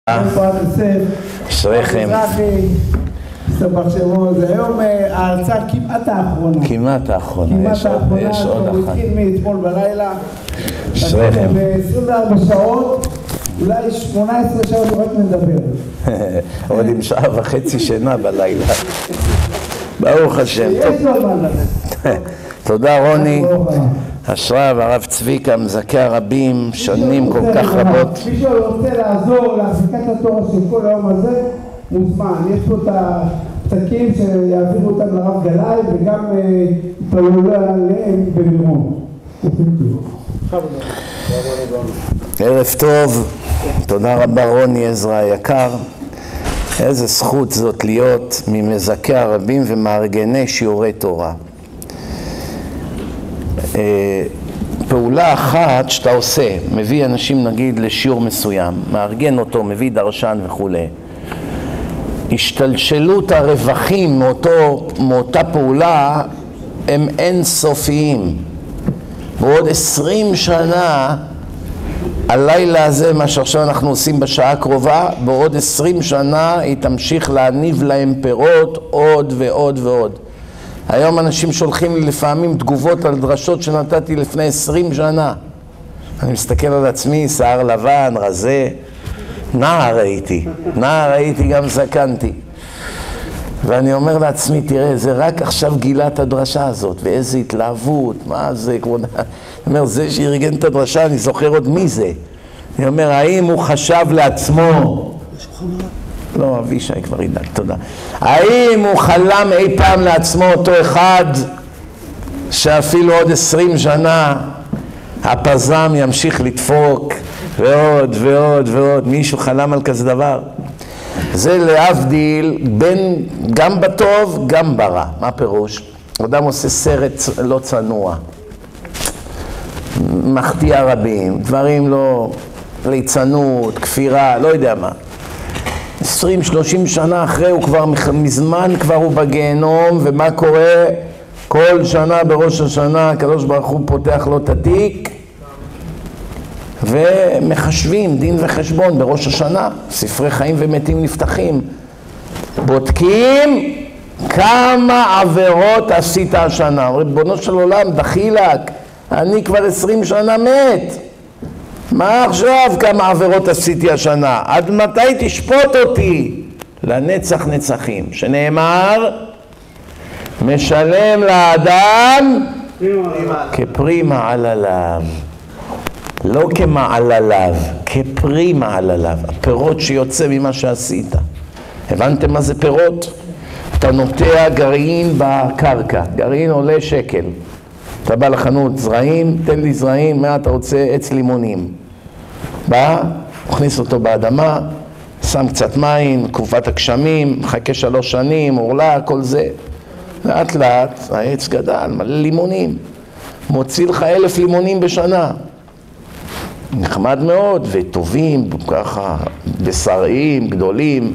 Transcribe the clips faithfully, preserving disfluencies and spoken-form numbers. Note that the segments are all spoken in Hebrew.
אשריכם. זה היום ההרצאה כמעט האחרונה. כמעט האחרונה. כמעט האחרונה, יש עוד הוא אחת. התחיל מאתמול בלילה. אשריכם. ב-עשרים וארבע שעות, אולי שמונה עשרה שעות הוא רק מדבר. עוד עם שעה וחצי שינה בלילה. ברוך השם. יש לו מה לדבר. תודה רוני. אשריו, הרב צביקה, מזכה הרבים, שנים כל כך רבות. מי שרוצה לעזור להפסקת התורה של כל היום הזה, מוזמן. יש פה את הפתקים שיעבירו אותם לרב גלאי וגם יתפללו עליהם במירון. ערב טוב, תודה רבה רוני עזרא היקר. איזה זכות זאת להיות ממזכה הרבים ומארגני שיעורי תורה. פעולה אחת שאתה עושה, מביא אנשים נגיד לשיעור מסוים, מארגן אותו, מביא דרשן וכו'. השתלשלות הרווחים מאותו, מאותה פעולה הם אינסופיים. בעוד עשרים שנה, הלילה הזה, מה שעכשיו אנחנו עושים בשעה הקרובה, בעוד עשרים שנה היא תמשיך להניב להם פירות עוד ועוד ועוד. היום אנשים שולחים לי לפעמים תגובות על דרשות שנתתי לפני עשרים שנה. אני מסתכל על עצמי, שיער לבן, רזה, נער הייתי, נער הייתי גם זקנתי. ואני אומר לעצמי, תראה, זה רק עכשיו גילה את הדרשה הזאת, ואיזה התלהבות, מה זה, כבוד... אני אומר, זה שארגן את הדרשה, אני זוכר עוד מי זה. אני אומר, האם הוא חשב לעצמו... לא, אבישי כבר ידע, תודה. האם הוא חלם אי פעם לעצמו אותו אחד שאפילו עוד עשרים שנה הפזם ימשיך לדפוק ועוד ועוד ועוד? מישהו חלם על כזה דבר? זה להבדיל בין גם בטוב גם ברע. מה פירוש? אדם עושה סרט לא צנוע, מחטיא רבים, דברים לא, ליצנות, כפירה, לא יודע מה. עשרים שלושים שנה אחרי הוא כבר מזמן כבר הוא בגיהנום, ומה קורה? כל שנה בראש השנה הקדוש ברוך הוא פותח לו את התיק ומחשבים דין וחשבון בראש השנה. ספרי חיים ומתים נפתחים, בודקים כמה עבירות עשית השנה. ריבונו של עולם, דחילק, אני כבר עשרים שנה מת, מה עכשיו כמה עבירות עשיתי השנה? עד מתי תשפוט אותי? לנצח נצחים, שנאמר משלם לאדם כפרי מעלליו, לא כמעלליו, כפרי מעלליו, הפירות שיוצא ממה שעשית. הבנתם מה זה פירות? אתה נוטע גרעין בקרקע, גרעין עולה שקל, אתה בא לחנות זרעים, תן לי זרעים, מה אתה רוצה? עץ לימונים. בא, מכניס אותו באדמה, שם קצת מים, תקופת הגשמים, מחכה שלוש שנים, אורלה, כל זה. לאט לאט העץ גדל, מלא לימונים. מוציא לך אלף לימונים בשנה. נחמד מאוד, וטובים, ככה, בשריים, גדולים.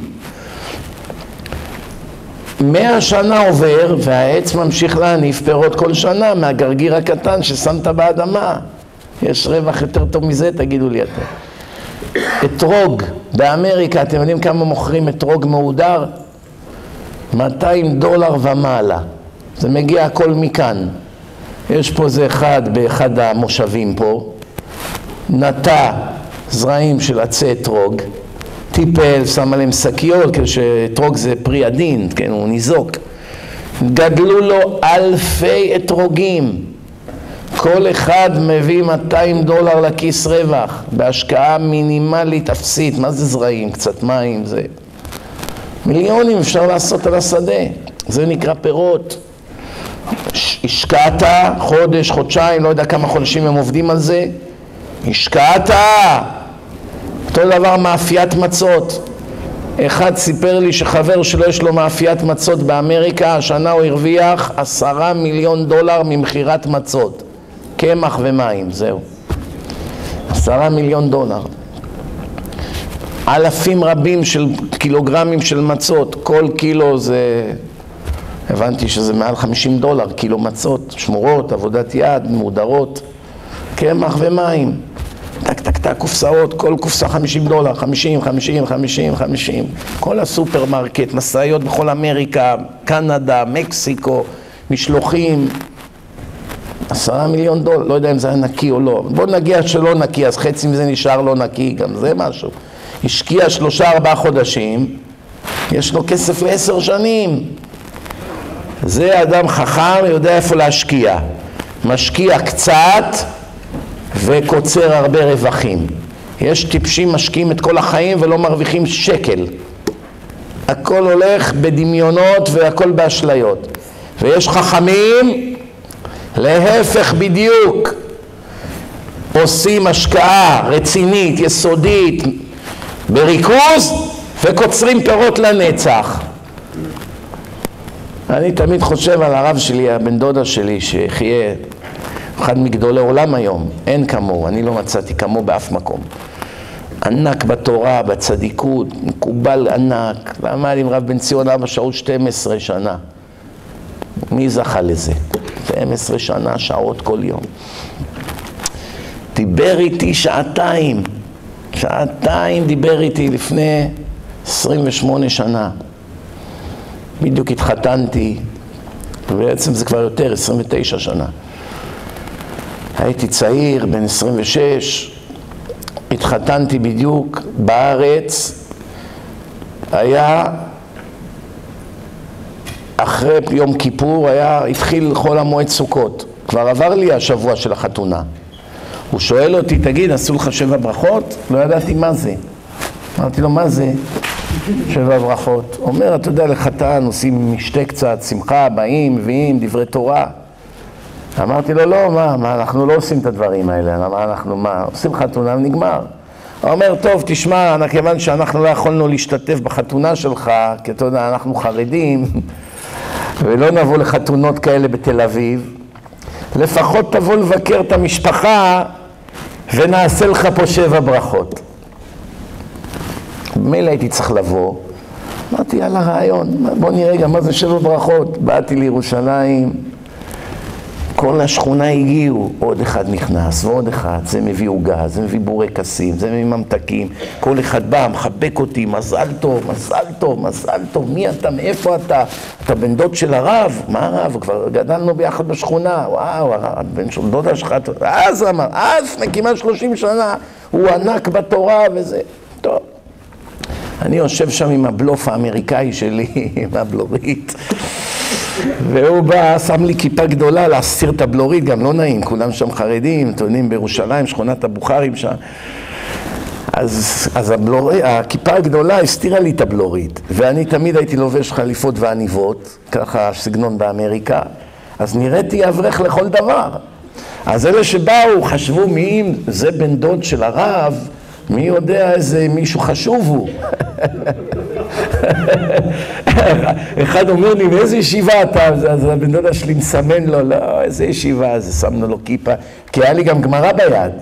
מאה שנה עובר, והעץ ממשיך להניף פירות כל שנה, מהגרגיר הקטן ששמת באדמה. יש רווח יותר טוב מזה, תגידו לי אתם. אתרוג, באמריקה, אתם יודעים כמה מוכרים אתרוג מהודר? מאתיים דולר ומעלה. זה מגיע הכל מכאן. יש פה זה אחד באחד המושבים פה, נטע זרעים של עצי אתרוג, טיפל, שם עליהם שקיות, כשאתרוג זה פרי עדין, כן, הוא ניזוק. גדלו לו אלפי אתרוגים. כל אחד מביא מאתיים דולר לכיס רווח, בהשקעה מינימלית אפסית. מה זה זרעים? קצת מים, זה... מיליונים אפשר לעשות על השדה. זה נקרא פירות. השקעת חודש, חודשיים, לא יודע כמה חודשים הם עובדים על זה. השקעת. אותו דבר מאפיית מצות. אחד סיפר לי שחבר שלו יש לו מאפיית מצות באמריקה, השנה הוא הרוויח עשרה מיליון דולר ממחירת מצות. קמח ומים, זהו. עשרה מיליון דולר. אלפים רבים של קילוגרמים של מצות. כל קילו זה... הבנתי שזה מעל חמישים דולר, קילו מצות, שמורות, עבודת יד, מודרות. קמח ומים. טק, טק, טק, קופסאות, כל קופסה חמישים דולר, חמישים, חמישים, חמישים, חמישים. כל הסופרמרקט, מסעיות בכל אמריקה, קנדה, מקסיקו, משלוחים. עשרה מיליון דולר, לא יודע אם זה היה נקי או לא. בוא נגיע שלא נקי, אז חצי מזה נשאר לא נקי, גם זה משהו. השקיע שלושה ארבעה חודשים, יש לו כסף לעשר שנים. זה אדם חכם, יודע איפה להשקיע. משקיע קצת וקוצר הרבה רווחים. יש טיפשים משקיעים את כל החיים ולא מרוויחים שקל. הכל הולך בדמיונות והכל באשליות. ויש חכמים, להפך בדיוק, עושים השקעה רצינית, יסודית, בריכוז, וקוצרים פירות לנצח. אני תמיד חושב על הרב שלי, הבן דודה שלי, שיחיה אחד מגדולי עולם היום, אין כמוהו, אני לא מצאתי כמוהו באף מקום. ענק בתורה, בצדיקות, מקובל ענק, למד עם רב בן ציון אבא שאול שתים עשרה שנה. מי זכה לזה? שתים עשרה שנה, שעות כל יום. דיבר איתי שעתיים, שעתיים דיבר איתי לפני עשרים ושמונה שנה. בדיוק התחתנתי, ובעצם זה כבר יותר, עשרים ותשע שנה. הייתי צעיר, בן עשרים ושש, התחתנתי בדיוק בארץ, היה אחרי יום כיפור, היה, התחיל חול המועד סוכות. כבר עבר לי השבוע של החתונה. הוא שואל אותי, תגיד, עשו לך שבע ברכות? לא ידעתי מה זה. אמרתי לו, מה זה? שבע ברכות. הוא אומר, אתה יודע, לחתן, עושים משתה קצת, שמחה, באים, מביאים, דברי תורה. אמרתי לו, לא, מה, מה, אנחנו לא עושים את הדברים האלה. מה, אנחנו, מה, עושים חתונה ונגמר. הוא אומר, טוב, תשמע, כיוון שאנחנו לא יכולנו להשתתף בחתונה שלך, כי אתה יודע, אנחנו חרדים, ולא נבוא לחתונות כאלה בתל אביב, לפחות תבוא לבקר את המשפחה, ונעשה לך פה שבע ברכות. במילא הייתי צריך לבוא, אמרתי, יאללה רעיון, בוא נראה גם מה זה שבע ברכות. באתי לירושלים, כל השכונה הגיעו, עוד אחד נכנס ועוד אחד, זה מביא עוגה, זה מביא בורקסים, זה מביא ממתקים, כל אחד בא, מחבק אותי, מזל טוב, מזל טוב, מזל טוב, מי אתה, מאיפה אתה? אתה בן דוד של הרב? מה הרב? כבר גדלנו ביחד בשכונה, וואו, בן של דודה שלך, אז אמר, אז לפני כמעט שלושים שנה, הוא ענק בתורה וזה, טוב. אני יושב שם עם הבלוף האמריקאי שלי, עם הבלורית, והוא בא, שם לי כיפה גדולה להסתיר את הבלורית, גם לא נעים, כולם שם חרדים, אתם יודעים, בירושלים, שכונת הבוכרים שם. אז, אז הבלורית, הכיפה הגדולה הסתירה לי את הבלורית, ואני תמיד הייתי לובש חליפות ועניבות, ככה סגנון באמריקה, אז נראיתי אברך לכל דבר. אז אלה שבאו חשבו מי זה בן דוד של הרב, מי יודע איזה מישהו חשוב הוא. אחד אומר לי, מאיזה ישיבה אתה? אז הבן דודה שלי מסמן לו, לא, איזה ישיבה? אז שמנו לו כיפה, כי היה לי גם גמרא ביד.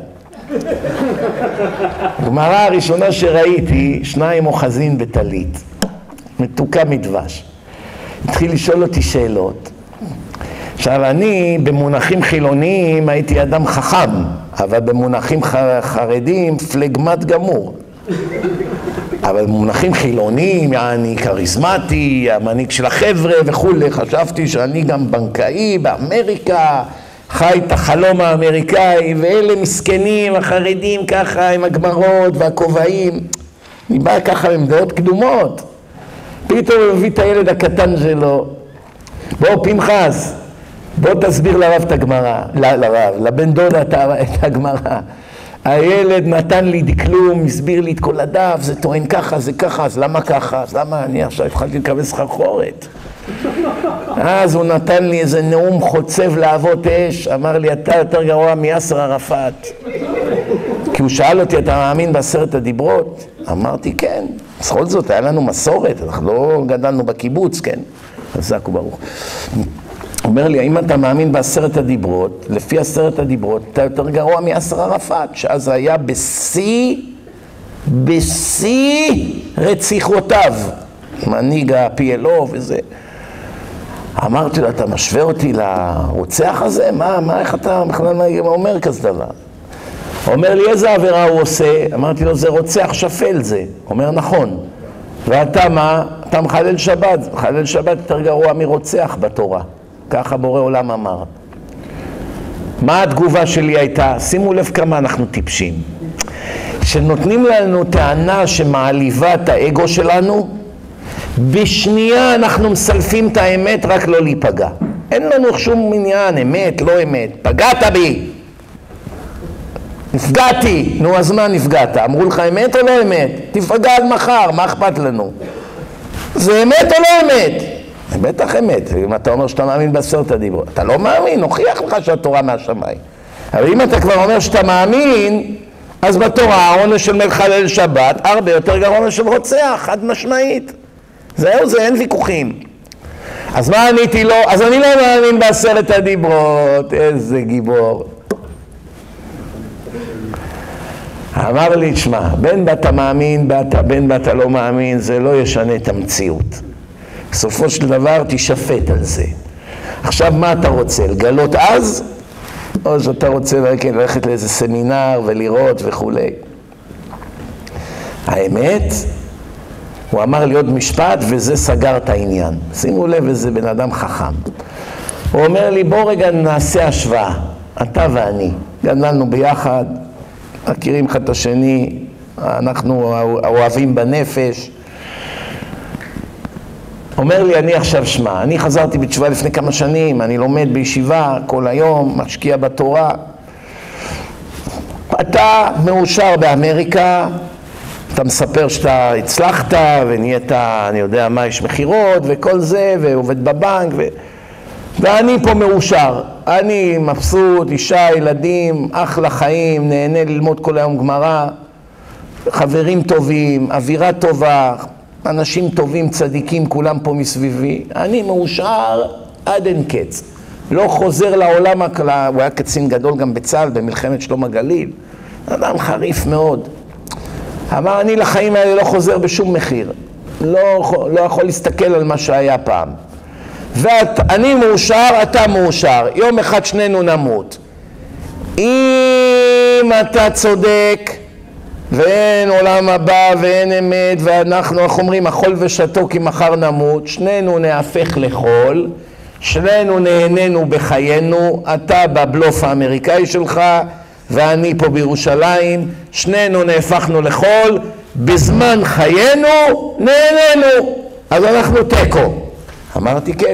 גמרא הראשונה שראיתי, שניים אוחזין בטלית, מתוקה מדבש. התחיל לשאול אותי שאלות. עכשיו, אני במונחים חילוניים הייתי אדם חכם, אבל במונחים חרדים פלגמט גמור. אבל במונחים חילוניים, אני קריזמטי, המנהיג של החבר'ה וכו', חשבתי שאני גם בנקאי באמריקה, חי את החלום האמריקאי, ואלה מסכנים, החרדים ככה עם הגמרות והכובעים. אני בא ככה עם דעות קדומות. פתאום הוא מביא את הילד הקטן שלו, בוא פנחס, בוא תסביר לרב את הגמרא, לרב, לבן דודה את הגמרא. הילד נתן לי דקלום, הסביר לי את כל הדף, זה טוען ככה, זה ככה, אז למה ככה? אז למה אני עכשיו התחלתי לקבל סחרחורת? אז הוא נתן לי איזה נאום חוצב להבות אש, אמר לי, אתה יותר גרוע מיאסר ערפאת. כי הוא שאל אותי, אתה מאמין בעשרת הדיברות? אמרתי, כן. בכל זאת, היה לנו מסורת, אנחנו לא גדלנו בקיבוץ, כן. חזק וברוך. הוא אומר לי, האם אתה מאמין בעשרת הדיברות? לפי עשרת הדיברות, אתה יותר גרוע מיאסר ערפאת, שאז היה בשיא, בשיא רציחותיו. מנהיג ה-פי אל או וזה. אמרתי לו, אתה משווה אותי לרוצח הזה? מה, מה, איך אתה בכלל אומר כזה דבר? אומר לי, איזה עבירה הוא עושה? אמרתי לו, זה רוצח שפל זה. אומר, נכון. ואתה מה? אתה מחלל שבת. מחלל שבת יותר גרוע מרוצח בתורה. ככה בורא עולם אמר. מה התגובה שלי הייתה? שימו לב כמה אנחנו טיפשים. שנותנים לנו טענה שמעליבה את האגו שלנו, בשנייה אנחנו מסלפים את האמת רק לא להיפגע. אין לנו שום עניין, אמת, לא אמת. פגעת בי. נפגעתי. נו, אז מה נפגעת? אמרו לך אמת או לא אמת? תפגע עד מחר, מה אכפת לנו? זה אמת או לא אמת? בטח אמת. אם אתה אומר שאתה מאמין בעשרת הדיברות, אתה לא מאמין, הוכיח לך שהתורה מהשמיים. אבל אם אתה כבר אומר שאתה מאמין, אז בתורה העונש של מחלל שבת הרבה יותר גרוע של רוצח, חד משמעית. זהו זה, אין ויכוחים. אז מה עניתי לו? אז אני לא מאמין בעשרת הדיברות. איזה גיבור. אמר לי, תשמע, בין אתה מאמין, בין אתה לא מאמין, זה לא ישנה את המציאות. בסופו של דבר תשפט על זה. עכשיו מה אתה רוצה? לגלות אז? או שאתה רוצה ללכת לאיזה סמינר ולראות וכו'. האמת, הוא אמר לי עוד משפט וזה סגר את העניין. שימו לב, איזה בן אדם חכם. הוא אומר לי, בוא רגע נעשה השוואה. אתה ואני. גדלנו ביחד, מכירים אחד את השני, אנחנו אוהבים בנפש. אומר לי, אני עכשיו שמע, אני חזרתי בתשובה לפני כמה שנים, אני לומד בישיבה כל היום, משקיע בתורה. אתה מאושר באמריקה, אתה מספר שאתה הצלחת ונהיית, אני יודע מה, יש מחירות וכל זה, ועובד בבנק, ו... ואני פה מאושר. אני מבסוט, אישה, ילדים, אחלה חיים, נהנה ללמוד כל היום גמרא, חברים טובים, אווירה טובה, אנשים טובים, צדיקים, כולם פה מסביבי. אני מאושר עד אין קץ. לא חוזר לעולם הכלל, הוא היה קצין גדול גם בצה"ל, במלחמת שלום הגליל. אדם חריף מאוד. אמר, אני לחיים האלה לא חוזר בשום מחיר. לא, לא יכול להסתכל על מה שהיה פעם. ואני מאושר, אתה מאושר. יום אחד שנינו נמות. אם אתה צודק, ואין עולם הבא ואין אמת, ואנחנו, איך אומרים, אכול ושתו כי מחר נמות, שנינו נהפך לחול, שנינו נהנינו בחיינו, אתה בבלוף האמריקאי שלך, ואני פה בירושלים, שנינו נהפכנו לחול, בזמן חיינו נהנינו, אז אנחנו תיקו. אמרתי כן.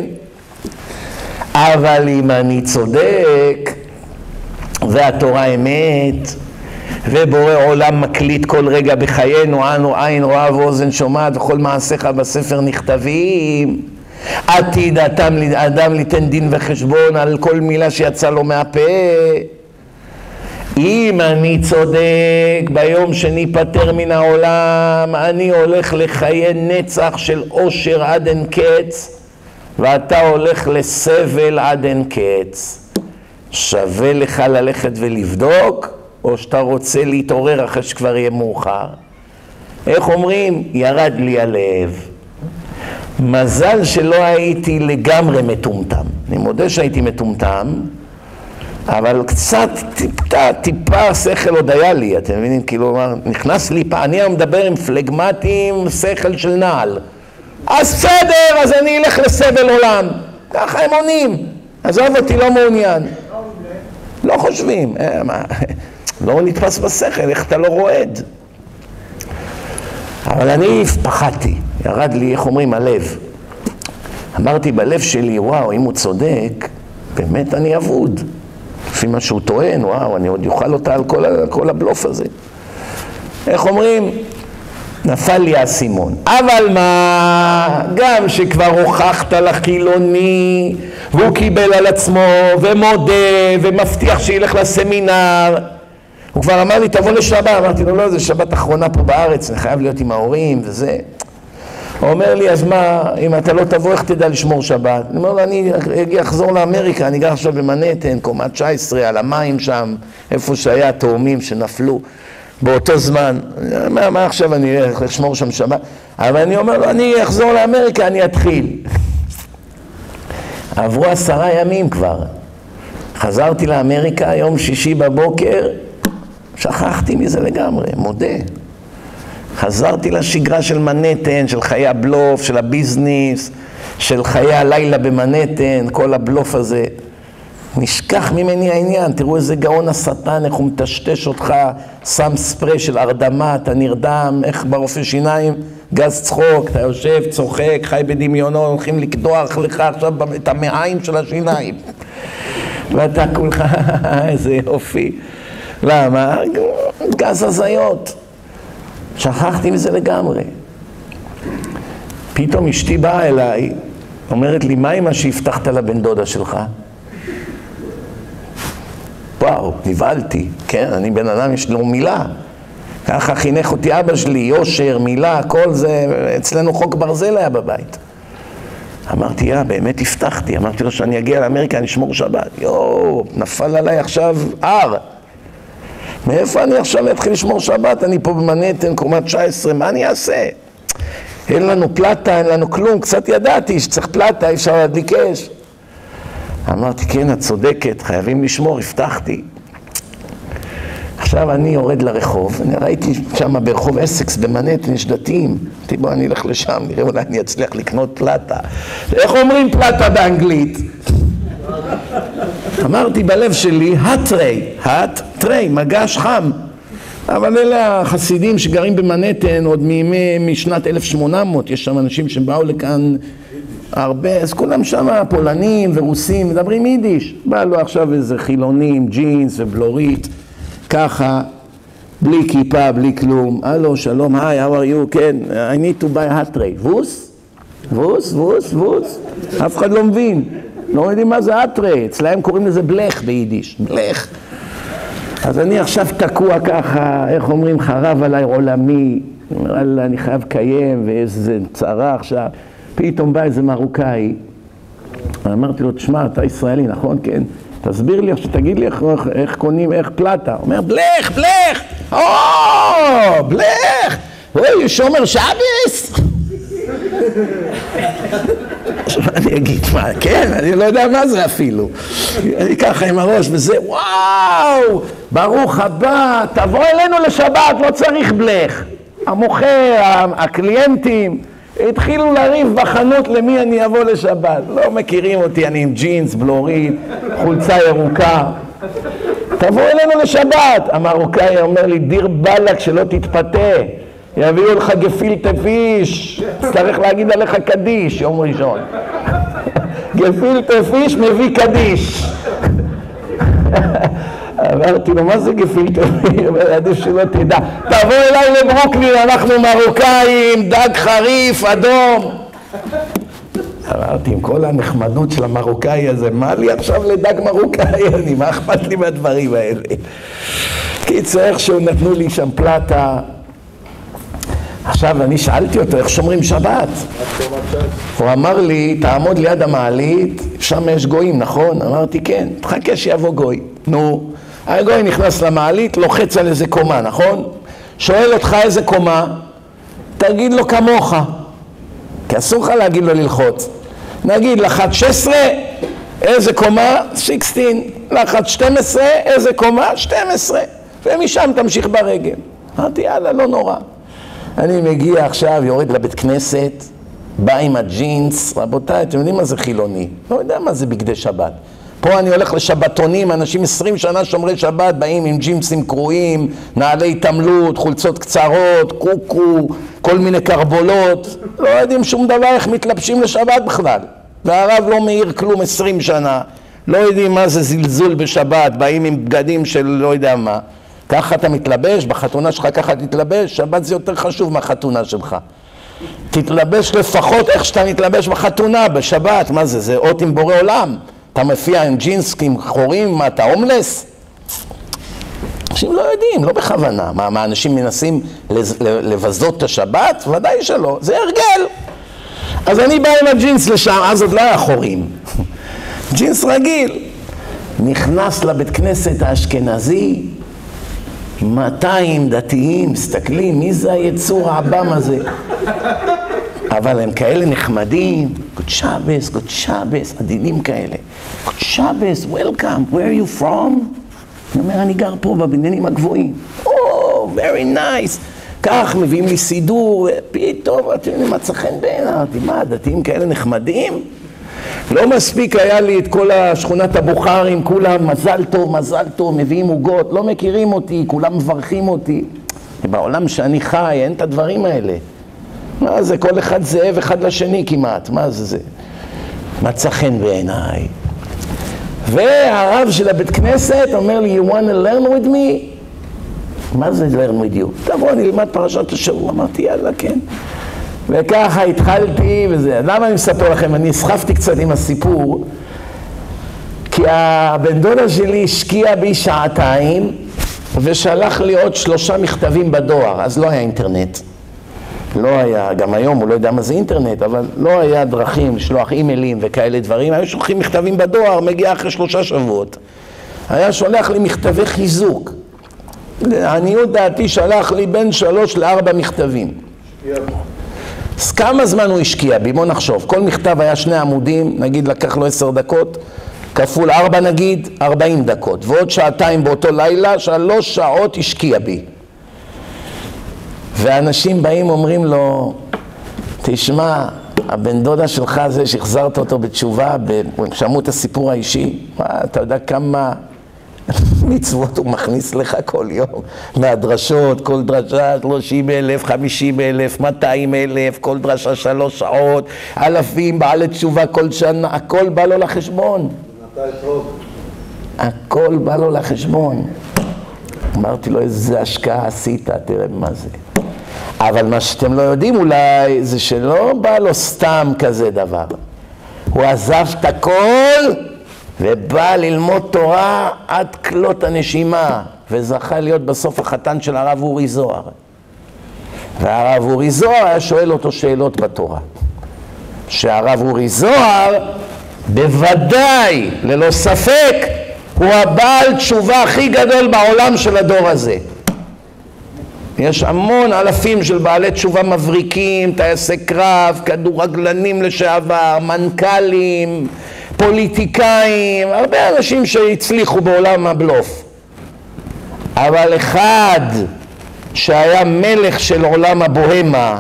אבל אם אני צודק, והתורה אמת, ובורא עולם מקליט כל רגע בחיינו, אנו עין רואה ואוזן שומעת, וכל מעשיך בספר נכתבים. עתיד אדם, אדם ליתן דין וחשבון על כל מילה שיצא לו מהפה. אם אני צודק, ביום שניפטר מן העולם, אני הולך לחיי נצח של אושר עד אין קץ, ואתה הולך לסבל עד אין קץ. שווה לך ללכת ולבדוק, או שאתה רוצה להתעורר אחרי שכבר יהיה מאוחר? איך אומרים? ירד לי הלב. מזל שלא הייתי לגמרי מטומטם. אני מודה שהייתי מטומטם, אבל קצת טיפה, טיפה שכל עוד היה לי. אתם מבינים? כאילו, נכנס לי פעם, אני מדבר עם פלגמטים, שכל של נעל. אז בסדר, אז אני אלך לסבל עולם. ככה הם עונים. עזוב אותי, לא מעוניין. לא חושבים. לא נתפס בשכל, איך אתה לא רועד? אבל אני פחדתי, ירד לי, איך אומרים, הלב. אמרתי בלב שלי, וואו, אם הוא צודק, באמת אני אבוד. לפי מה שהוא טוען, וואו, אני עוד יוכל אותה על כל, על כל הבלוף הזה. איך אומרים? נפל לי האסימון. אבל מה, גם שכבר הוכחת לחילוני, והוא קיבל על עצמו, ומודה, ומבטיח שילך לסמינר, הוא כבר אמר לי, תבוא לשבת. אמרתי לו, לא, זה שבת אחרונה פה בארץ, אני חייב להיות עם ההורים וזה. הוא אומר לי, אז מה, אם אתה לא תבוא, איך תדע לשמור שבת? אני אומר לו, אני אחזור לאמריקה, אני גר עכשיו במנהטן, קומה תשע עשרה, על המים שם, איפה שהיה התאומים שנפלו באותו זמן. מה, מה עכשיו אני אלך לשמור שם שבת? אבל אני אומר לו, אני אחזור לאמריקה, אני אתחיל. עברו עשרה ימים כבר. חזרתי לאמריקה, יום שישי בבוקר, שכחתי מזה לגמרי, מודה. חזרתי לשגרה של מנהטן, של חיי הבלוף, של הביזנס, של חיי הלילה במנהטן, כל הבלוף הזה. נשכח ממני העניין, תראו איזה גאון השטן, איך הוא מטשטש אותך, שם ספרי של הרדמה, אתה נרדם, איך ברופא שיניים, גז צחוק, אתה יושב, צוחק, חי בדמיונו, הולכים לקדוח לך עכשיו את המעיים של השיניים. ואתה כולך, איזה יופי. למה? גז הזיות. שכחתי מזה לגמרי. פתאום אשתי באה אליי, אומרת לי, מה עם מה שהבטחת לבן דודה שלך? וואו, נבהלתי, כן, אני בן אדם, יש לו מילה. ככה חינך אותי אבא שלי, יושר, מילה, כל זה, אצלנו חוק ברזל היה בבית. אמרתי, יא, באמת הבטחתי, אמרתי לו שאני אגיע לאמריקה, אני אשמור שבת. יואו, נפל עליי עכשיו אר. מאיפה אני עכשיו אתחיל לשמור שבת? אני פה במנהטן, קומה תשע עשרה, מה אני אעשה? אין לנו פלטה, אין לנו כלום, קצת ידעתי שצריך פלטה, אפשר להדליק אש. אמרתי, כן, את צודקת, חייבים לשמור, הבטחתי. עכשיו אני יורד לרחוב, אני ראיתי שם ברחוב אסקס במנהטן, יש דתיים. אמרתי, בוא, אני אלך לשם, נראה אולי אני אצליח לקנות פלטה. איך אומרים פלטה באנגלית? אמרתי בלב שלי, הטרי, הטרי, מגש חם. אבל אלה החסידים שגרים במנהטן עוד מימי, משנת אלף שמונה מאות, יש שם אנשים שבאו לכאן הרבה, אז כולם שם פולנים ורוסים, מדברים יידיש. בא לו עכשיו איזה חילונים, ג'ינס ובלורית, ככה, בלי כיפה, בלי כלום. הלו, שלום, היי, how are you? כן, I need to buy a tray. ווס? ווס, ווס, ווס? אף אחד לא מבין. לא יודעים מה זה הטרי, אצלהם קוראים לזה בלך ביידיש, בלך. אז אני עכשיו תקוע ככה, איך אומרים, חרב עליי עולמי, אומר, אני חייב קיים ואיזה צרה עכשיו. פתאום בא איזה מרוקאי, אמרתי לו, תשמע, אתה ישראלי, נכון? כן. תסביר לי, תגיד לי איך, איך קונים, איך פלטה. אומר, בלך, בלך! או, בלך! אוי, שומר שבס! אני אגיד, מה, כן, אני לא יודע מה זה אפילו. אני ככה עם הראש וזה, וואו, ברוך הבא, תבוא אלינו לשבת, לא צריך בלך. המוכר, הקליינטים, התחילו לריב בחנות למי אני אבוא לשבת. לא מכירים אותי, אני עם ג'ינס, בלורית, חולצה ירוקה. תבוא אלינו לשבת. המרוקאי אומר לי, דיר בלק שלא תתפתה. יביאו לך גפילטה פיש, צריך להגיד עליך קדיש, יום ראשון. גפילטה פיש מביא קדיש. אמרתי לו, מה זה גפילטה פיש? עדיף שלא תדע. תבוא אליי לברוקלין, אנחנו מרוקאים, דג חריף, אדום. אמרתי, עם כל הנחמדות של המרוקאי הזה, מה לי עכשיו לדג מרוקאי? אני, מה אכפת לי מהדברים האלה? קיצור, איכשהו נתנו לי שם פלטה. עכשיו אני שאלתי אותו איך שומרים שבת. הוא אמר לי, תעמוד ליד המעלית, שם יש גויים, נכון? אמרתי, כן, תחכה שיבוא גוי. נו, הגוי נכנס למעלית, לוחץ על איזה קומה, נכון? שואל אותך איזה קומה, תגיד לו כמוך, כי אסור לך להגיד לו ללחוץ. נגיד לחת שש עשרה, איזה קומה? שש עשרה. לחת שתים עשרה, איזה קומה? שתים עשרה. ומשם תמשיך ברגל. אמרתי, יאללה, לא נורא. אני מגיע עכשיו, יורד לבית כנסת, בא עם הג'ינס, רבותיי, אתם יודעים מה זה חילוני? לא יודע מה זה בגדי שבת. פה אני הולך לשבתונים, אנשים עשרים שנה שומרי שבת, באים עם ג'ינסים קרועים, נעלי תמלות, חולצות קצרות, קוקו, כל מיני קרבולות. לא יודעים שום דבר איך מתלבשים לשבת בכלל. והרב לא מאיר כלום עשרים שנה. לא יודעים מה זה זלזול בשבת, באים עם בגדים של לא יודע מה. ככה אתה מתלבש, בחתונה שלך ככה תתלבש, שבת זה יותר חשוב מהחתונה שלך. תתלבש לפחות איך שאתה מתלבש בחתונה, בשבת, מה זה? זה אות עם בורא עולם. אתה מפיע עם ג'ינסקים חורים, מה אתה הומלס? אנשים לא יודעים, לא בכוונה. מה, מה אנשים מנסים לבזות את השבת? ודאי שלא, זה הרגל. אז אני בא עם הג'ינס לשם, אז עוד לא היה חורים. ג'ינס רגיל. נכנס לבית כנסת האשכנזי, מאתיים דתיים, מסתכלים, מי זה היצור העבם הזה? אבל הם כאלה נחמדים, Good Shabbos, Good Shabbos, עדינים כאלה. Good Shabbos, welcome, where are you from? אני אומר, אני גר פה בבניינים הגבוהים. או, oh, very nice. כך, מביאים לי סידור, פתאום, אתם יודעים, מצא חן בעיניי, אמרתי, מה, דתיים כאלה נחמדים? לא מספיק היה לי את כל השכונת הבוכרים, כולם מזל טוב, מזל טוב, מביאים עוגות, לא מכירים אותי, כולם מברכים אותי. בעולם שאני חי, אין את הדברים האלה. מה זה, כל אחד זאב אחד לשני כמעט, מה זה זה? מצא חן בעיניי. והרב של הבית כנסת אומר לי, you want to learn with me? מה זה learn with you? תבוא, נלמד פרשת השבוע. אמרתי, יאללה, כן. וככה התחלתי וזה. למה אני מספר לכם? אני הסחפתי קצת עם הסיפור, כי הבן דודה שלי השקיע בי שעתיים, ושלח לי עוד שלושה מכתבים בדואר, אז לא היה אינטרנט. לא היה, גם היום הוא לא יודע מה זה אינטרנט, אבל לא היה דרכים לשלוח אימיילים וכאלה דברים. היו שולחים מכתבים בדואר, מגיע אחרי שלושה שבועות. היה שולח לי מכתבי חיזוק. לעניות דעתי שלח לי בין שלוש לארבע מכתבים. אז כמה זמן הוא השקיע בי? בוא נחשוב. כל מכתב היה שני עמודים, נגיד לקח לו עשר דקות, כפול ארבע נגיד, ארבעים דקות. ועוד שעתיים באותו לילה, שלוש שעות השקיע בי. ואנשים באים אומרים לו, תשמע, הבן דודה שלך זה שהחזרת אותו בתשובה, הם שמעו את הסיפור האישי, מה, אתה יודע כמה מצוות הוא מכניס לך כל יום, מהדרשות, כל דרשה שלושים אלף, חמישים אלף, מאתיים אלף, כל דרשה שלוש שעות, אלפים, בעלי תשובה כל שנה, הכל בא לו לחשבון. הכל בא לו לחשבון. אמרתי לו, איזה השקעה עשית, תראה מה זה. אבל מה שאתם לא יודעים אולי, זה שלא בא לו סתם כזה דבר. הוא עזב את הכל, ובא ללמוד תורה עד כלות הנשימה, וזכה להיות בסוף החתן של הרב אורי זוהר. והרב אורי זוהר היה שואל אותו שאלות בתורה. שהרב אורי זוהר, בוודאי, ללא ספק, הוא הבעל תשובה הכי גדול בעולם של הדור הזה. יש המון אלפים של בעלי תשובה מבריקים, טייסי קרב, כדורגלנים לשעבר, מנכ"לים, פוליטיקאים, הרבה אנשים שהצליחו בעולם הבלוף. אבל אחד שהיה מלך של עולם הבוהמה,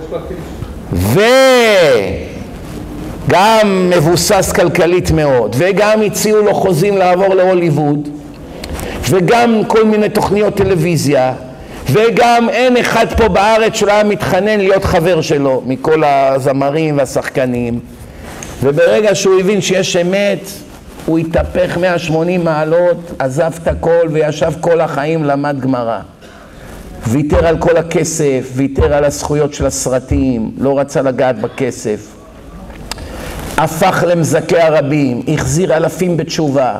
וגם מבוסס כלכלית מאוד, וגם הציעו לו חוזים לעבור להוליווד, וגם כל מיני תוכניות טלוויזיה, וגם אין אחד פה בארץ שלא היה מתחנן להיות חבר שלו, מכל הזמרים והשחקנים. וברגע שהוא הבין שיש אמת, הוא התהפך מאה ושמונים מעלות, עזב את הכל וישב כל החיים, למד גמרא. ויתר על כל הכסף, ויתר על הזכויות של הסרטים, לא רצה לגעת בכסף. הפך למזכה הרבים, החזיר אלפים בתשובה.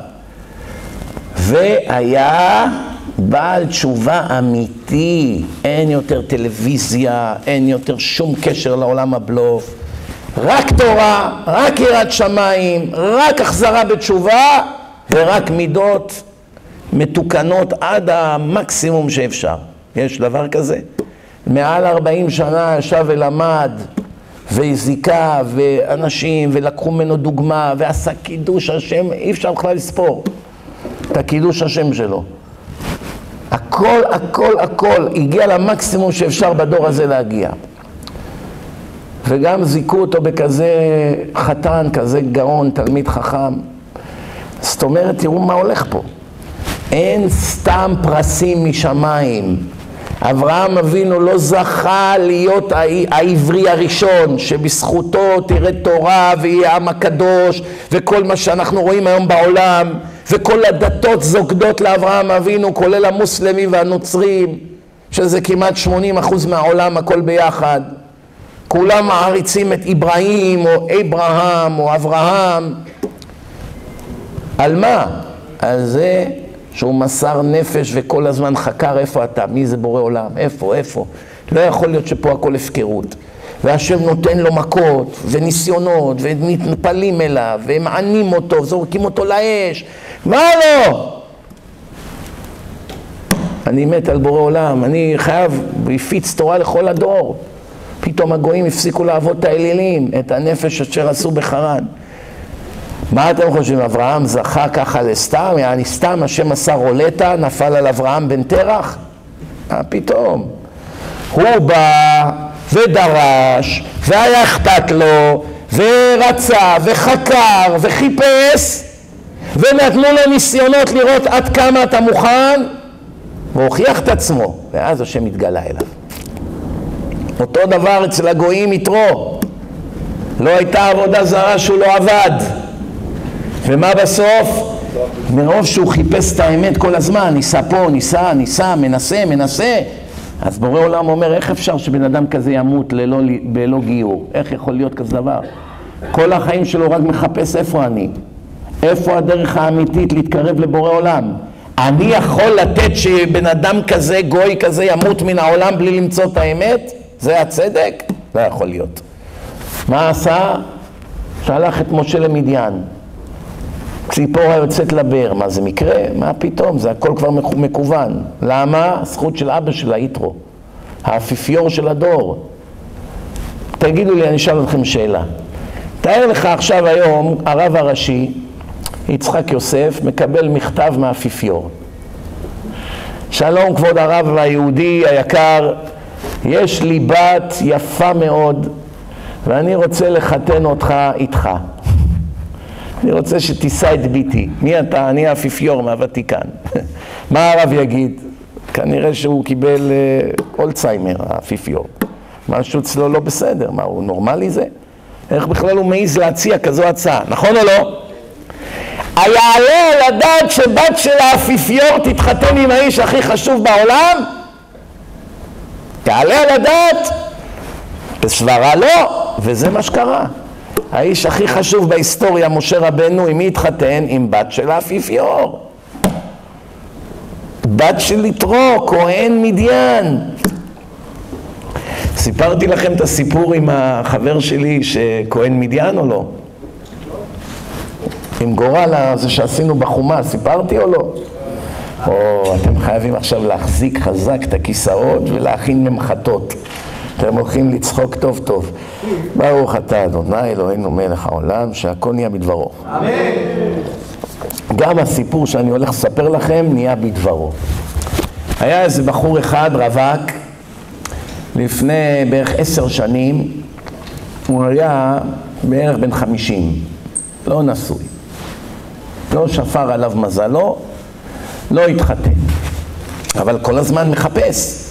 והיה בעל תשובה אמיתי, אין יותר טלוויזיה, אין יותר שום קשר לעולם הבלוף. רק תורה, רק יראת שמיים, רק החזרה בתשובה, ורק מידות מתוקנות עד המקסימום שאפשר. יש דבר כזה? מעל ארבעים שנה ישב ולמד, והזיקה, ואנשים, ולקחו ממנו דוגמה, ועשה קידוש השם, אי אפשר בכלל לספור את הקידוש השם שלו. הכל, הכל, הכל הגיע למקסימום שאפשר בדור הזה להגיע. וגם זיקו אותו בכזה חתן, כזה גאון, תלמיד חכם. זאת אומרת, תראו מה הולך פה. אין סתם פרסים משמיים. אברהם אבינו לא זכה להיות העברי הראשון, שבזכותו תראה תורה ויהיה עם הקדוש, וכל מה שאנחנו רואים היום בעולם, וכל הדתות זוגדות לאברהם אבינו, כולל המוסלמים והנוצרים, שזה כמעט שמונים אחוז מהעולם, הכל ביחד. כולם מעריצים את אברהים או אברהם או אברהם. על מה? על זה שהוא מסר נפש וכל הזמן חקר איפה אתה, מי זה בורא עולם, איפה, איפה. לא יכול להיות שפה הכל הפקרות. והשם נותן לו מכות וניסיונות ונטפלים אליו ומענים אותו וזורקים אותו לאש. מה לא? אני מת על בורא עולם, אני חייב להפיץ תורה לכל הדור. פתאום הגויים הפסיקו לעבוד את האלילים, את הנפש אשר עשו בחרן. מה אתם חושבים? אברהם זכה ככה לסתם? יעני סתם השם עשה רולטה, נפל על אברהם בן תרח? מה פתאום? הוא בא ודרש, והיה אכפת לו, ורצה, וחקר, וחיפש, ונתנו לו ניסיונות לראות עד כמה אתה מוכן, והוכיח את עצמו, ואז השם התגלה אליו. אותו דבר אצל הגויים יתרו. לא הייתה עבודה זרה שהוא לא עבד. ומה בסוף? מרוב שהוא חיפש את האמת כל הזמן, ניסה פה, ניסה, ניסה, מנסה, מנסה. אז בורא עולם אומר, איך אפשר שבן אדם כזה ימות ללא, בלא גיור? איך יכול להיות כזה דבר? כל החיים שלו רק מחפש איפה אני. איפה הדרך האמיתית להתקרב לבורא עולם? אני יכול לתת שבן אדם כזה, גוי כזה, ימות מן העולם בלי למצוא את האמת? זה הצדק? לא יכול להיות. מה עשה? שלח את משה למדיין. ציפורה יוצאת לבר. מה זה מקרה? מה פתאום? זה הכל כבר מקוון. למה? הזכות של אבא שלה, יתרו. האפיפיור של הדור. תגידו לי, אני אשאל אתכם שאלה. תאר לך עכשיו היום, הרב הראשי, יצחק יוסף, מקבל מכתב מהאפיפיור. שלום כבוד הרב היהודי היקר, יש לי בת יפה מאוד, ואני רוצה לחתן אותך איתך. אני רוצה שתישא את ביתי. מי אתה? אני האפיפיור מהוותיקן. מה הרב יגיד? כנראה שהוא קיבל אולצהיימר, האפיפיור. משהו אצלו לא בסדר. מה, הוא נורמלי זה? איך בכלל הוא מעיז להציע כזו הצעה? נכון או לא? היעלה לדעת שבת של האפיפיור תתחתן עם האיש הכי חשוב בעולם? יעלה לדעת? בסברה לא, וזה מה שקרה. האיש הכי חשוב בהיסטוריה, משה רבנו, עם מי התחתן? עם בת של האפיפיור. בת של יתרו, כהן מדיין. סיפרתי לכם את הסיפור עם החבר שלי שכהן מדיין או לא? עם גורל הזה שעשינו בחומה, סיפרתי או לא? או, אתם חייבים עכשיו להחזיק חזק את הכיסאות ולהכין ממחטות. אתם הולכים לצחוק טוב טוב. ברוך אתה אדוני אלוהינו מלך העולם, שהכל נהיה בדברו. אמן. גם הסיפור שאני הולך לספר לכם נהיה בדברו. היה איזה בחור אחד, רווק, לפני בערך עשר שנים, הוא היה בערך בן חמישים, לא נשוי. לא שפר עליו מזלו, לא התחתן, אבל כל הזמן מחפש.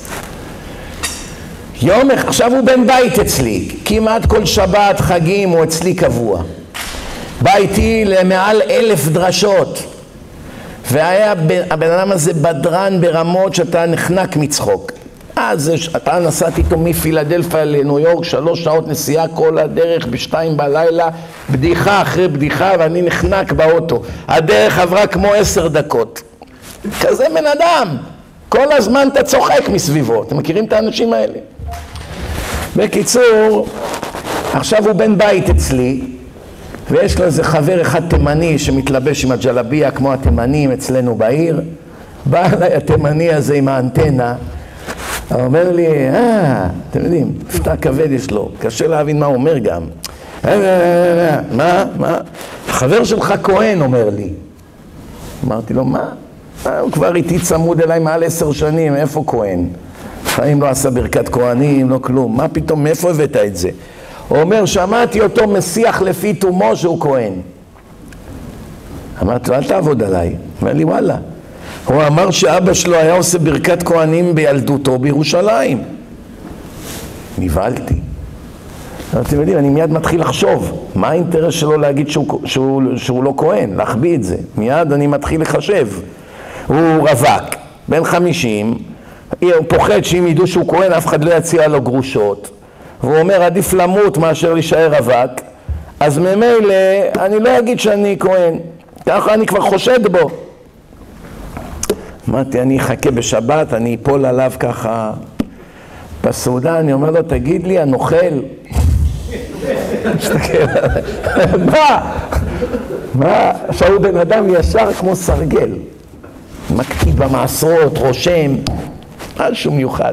יום, עכשיו הוא בן בית אצלי, כמעט כל שבת, חגים, הוא אצלי קבוע. בא איתי למעל אלף דרשות, והיה הבן אדם הזה בדרן ברמות שאתה נחנק מצחוק. אז אתה נסעתי איתו מפילדלפיה לניו יורק, שלוש שעות נסיעה כל הדרך בשתיים בלילה, בדיחה אחרי בדיחה, ואני נחנק באוטו. הדרך עברה כמו עשר דקות. כזה בן אדם. כל הזמן אתה צוחק מסביבו. אתם מכירים את האנשים האלה? בקיצור, עכשיו הוא בן בית אצלי, ויש לו איזה חבר אחד תימני שמתלבש עם הג'לביה כמו התימנים אצלנו בעיר. בא אליי התימני הזה עם האנטנה, הוא אומר לי, אה, אתם יודעים, פתע כבד יש לו, קשה להבין מה הוא אומר גם. מה, מה? החבר שלך כהן, אומר לי. אמרתי לו, מה? הוא כבר איתי צמוד אליי מעל עשר שנים, איפה כהן? חיים לא עשה ברכת כהנים, לא כלום. מה פתאום, מאיפה הבאת את זה? הוא אומר, שמעתי אותו משיח לפי תומו שהוא כהן. אמרתי לו, אל תעבוד עליי. אומר לי, וואלה. הוא אמר שאבא שלו היה עושה ברכת כהנים בילדותו בירושלים. נבהלתי. אתם יודעים, אני מיד מתחיל לחשוב, מה האינטרס שלו להגיד שהוא, שהוא, שהוא לא כהן, להחביא את זה. מיד אני מתחיל לחשב. הוא רווק, בן חמישים, הוא פוחד שאם ידעו שהוא כהן, אף אחד לא יציע לו גרושות. והוא אומר, עדיף למות מאשר להישאר רווק. אז ממילא, אני לא אגיד שאני כהן. ככה אני כבר חושד בו. אמרתי, אני אחכה בשבת, אני אפול עליו ככה בסעודה, אני אומר לו, תגיד לי, הנוכל. מה? מה? עכשיו הוא בן אדם ישר כמו סרגל. מקפיד במעשרות, רושם, משהו מיוחד.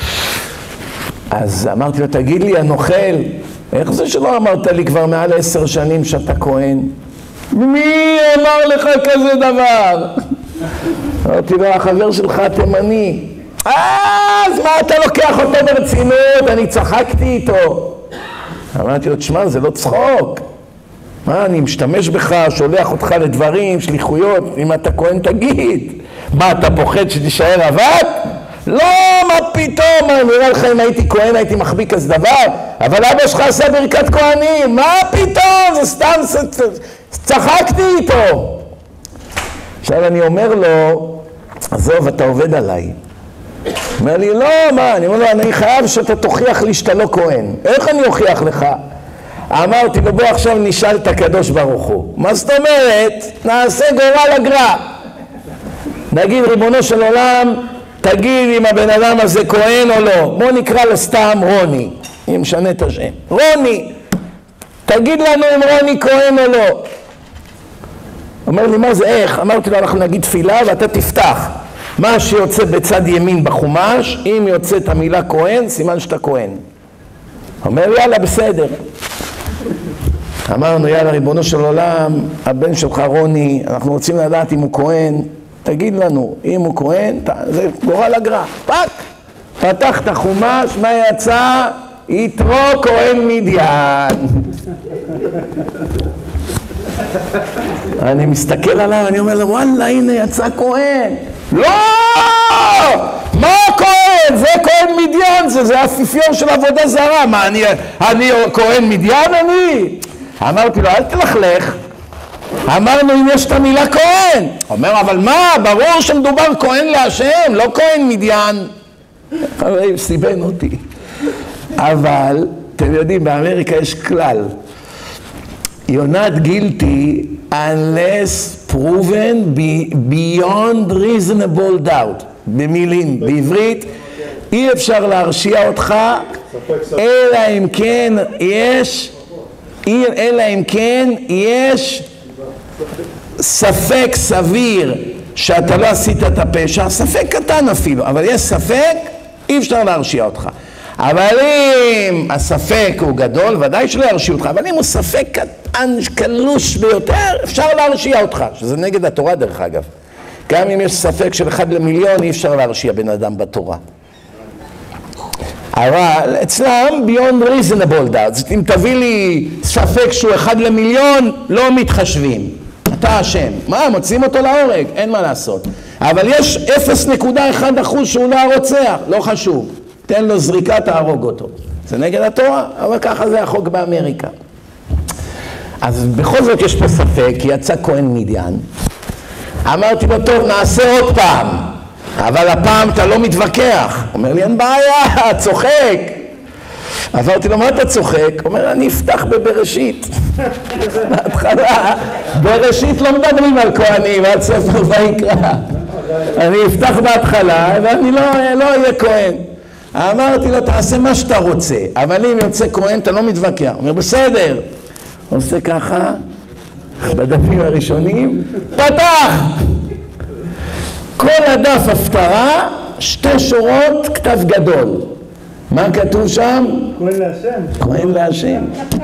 אז אמרתי לו, תגיד לי, הנוכל, איך זה שלא אמרת לי כבר מעל עשר שנים שאתה כהן? מי אמר לך כזה דבר? אמרתי לו, החבר שלך תימני. אז מה אתה לוקח אותו ברצינות? אני צחקתי איתו. אמרתי לו, תשמע, זה לא צחוק. מה, אני משתמש בך, שולח אותך לדברים, שליחויות, אם אתה כהן תגיד. מה, אתה פוחד שתישאר אבק? לא, מה פתאום, אני נראה לך אם הייתי כהן הייתי מחביא כזה דבר, אבל אבא שלך עשה ברכת כהנים, מה פתאום, זה סתם, צחקתי איתו. עכשיו אני אומר לו, עזוב, אתה עובד עליי. אומר לי, לא, מה, אני אומר לו, אני חייב שאתה תוכיח לי שאתה לא כהן. איך אני אוכיח לך? אמרתי לו, בוא עכשיו נשאל את הקדוש ברוך הוא. מה זאת אומרת? נעשה גורל הגר"א. נגיד, ריבונו של עולם, תגיד אם הבן אדם הזה כהן או לא. בוא נקרא לו סתם רוני. אני משנה את השם. רוני, תגיד לנו אם רוני כהן או לא. אומר לי, מה זה, איך? אמרתי לו, אנחנו נגיד תפילה ואתה תפתח. מה שיוצא בצד ימין בחומש, אם יוצאת המילה כהן, סימן שאתה כהן. אומר, יאללה, בסדר. אמרנו, יאללה, ריבונו של עולם, הבן שלך רוני, אנחנו רוצים לדעת אם הוא כהן, תגיד לנו, אם הוא כהן, זה גורל הגר"א. פק! פתח את החומש, מה יצא? יתרו כהן מדיין. אני מסתכל עליו, אני אומר לו, וואלה, הנה יצא כהן. לא! מה כהן? זה כהן מדיין, זה, זה אפיפיון של עבודה זרה. מה, אני, אני כהן מדיין אני? אמרתי לו, אל תלכלך. אמרנו אם יש את המילה כהן. אומר, אבל מה? ברור שמדובר כהן להשם, לא כהן מדיין. חברים, סיבן אותי. אבל, אתם יודעים, באמריקה יש כלל. You're not guilty unless proven beyond reasonable doubt. במילים, בעברית, אי אפשר להרשיע אותך, אלא אם כן יש, אלא אם כן יש ספק סביר שאתה לא עשית את הפשע, ספק קטן אפילו, אבל יש ספק, אי אפשר להרשיע אותך. אבל אם הספק הוא גדול, ודאי שלא ירשיע אותך, אבל אם הוא ספק קטן, קלוש ביותר, אפשר להרשיע אותך, שזה נגד התורה דרך אגב. גם אם יש ספק של אחד למיליון, אי אפשר להרשיע בן אדם בתורה. אבל אצלם, beyond reasonable doubt, אם תביא לי ספק שהוא אחד למיליון, לא מתחשבים. אתה אשם. מה, מוצאים אותו להורג? אין מה לעשות. אבל יש אפס נקודה אחת אחוז שהוא לא הרוצח, לא חשוב. תן לו זריקה, תהרוג אותו. זה נגד התורה, אבל ככה זה החוק באמריקה. אז בכל זאת יש פה ספק, כי יצא כהן מדיין. אמרתי לו, טוב, נעשה עוד פעם. אבל הפעם אתה לא מתווכח. אומר לי, אין בעיה, צוחק. אמרתי לו, מה אתה צוחק? אומר, אני אפתח בבראשית. בהתחלה, בראשית לא מדברים על כהנים, עד ספר ויקרא. אני אפתח בהתחלה, ואני לא, לא אהיה כהן. אמרתי לו, תעשה מה שאתה רוצה, אבל אם יוצא כהן, אתה לא מתווכח. אומר, בסדר. עושה ככה, בדפים הראשונים, פתח! כל הדף הפטרה, שתי שורות, כתב גדול. מה כתוב שם? כהן להשם. כהן להשם.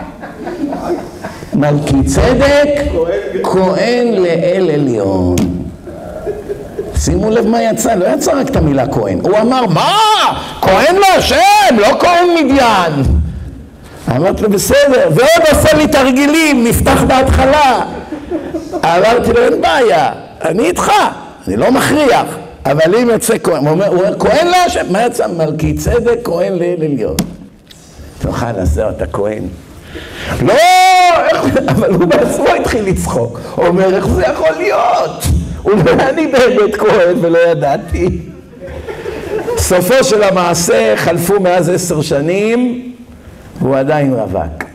מלכי צדק, כהן לאל עליון. שימו לב מה יצא, לא יצא רק את המילה כהן. הוא אמר, מה? כהן להשם, לא כהן מדיין. אמרתי לו, בסדר, ועוד עושה לי תרגילים, נפתח בהתחלה. אמרתי לו, אין בעיה, אני איתך, אני לא מכריח. אבל אם יוצא כהן, הוא אומר, הוא אומר כהן להשם, מה יצא? מלכי צדק, כהן לאל עליון. תוכל לעשה אותה כהן. לא, אבל הוא בעצמו התחיל לצחוק. הוא אומר, איך זה יכול להיות? הוא אומר, אני באמת כהן ולא ידעתי. סופו של המעשה חלפו מאז עשר שנים, והוא עדיין רווק.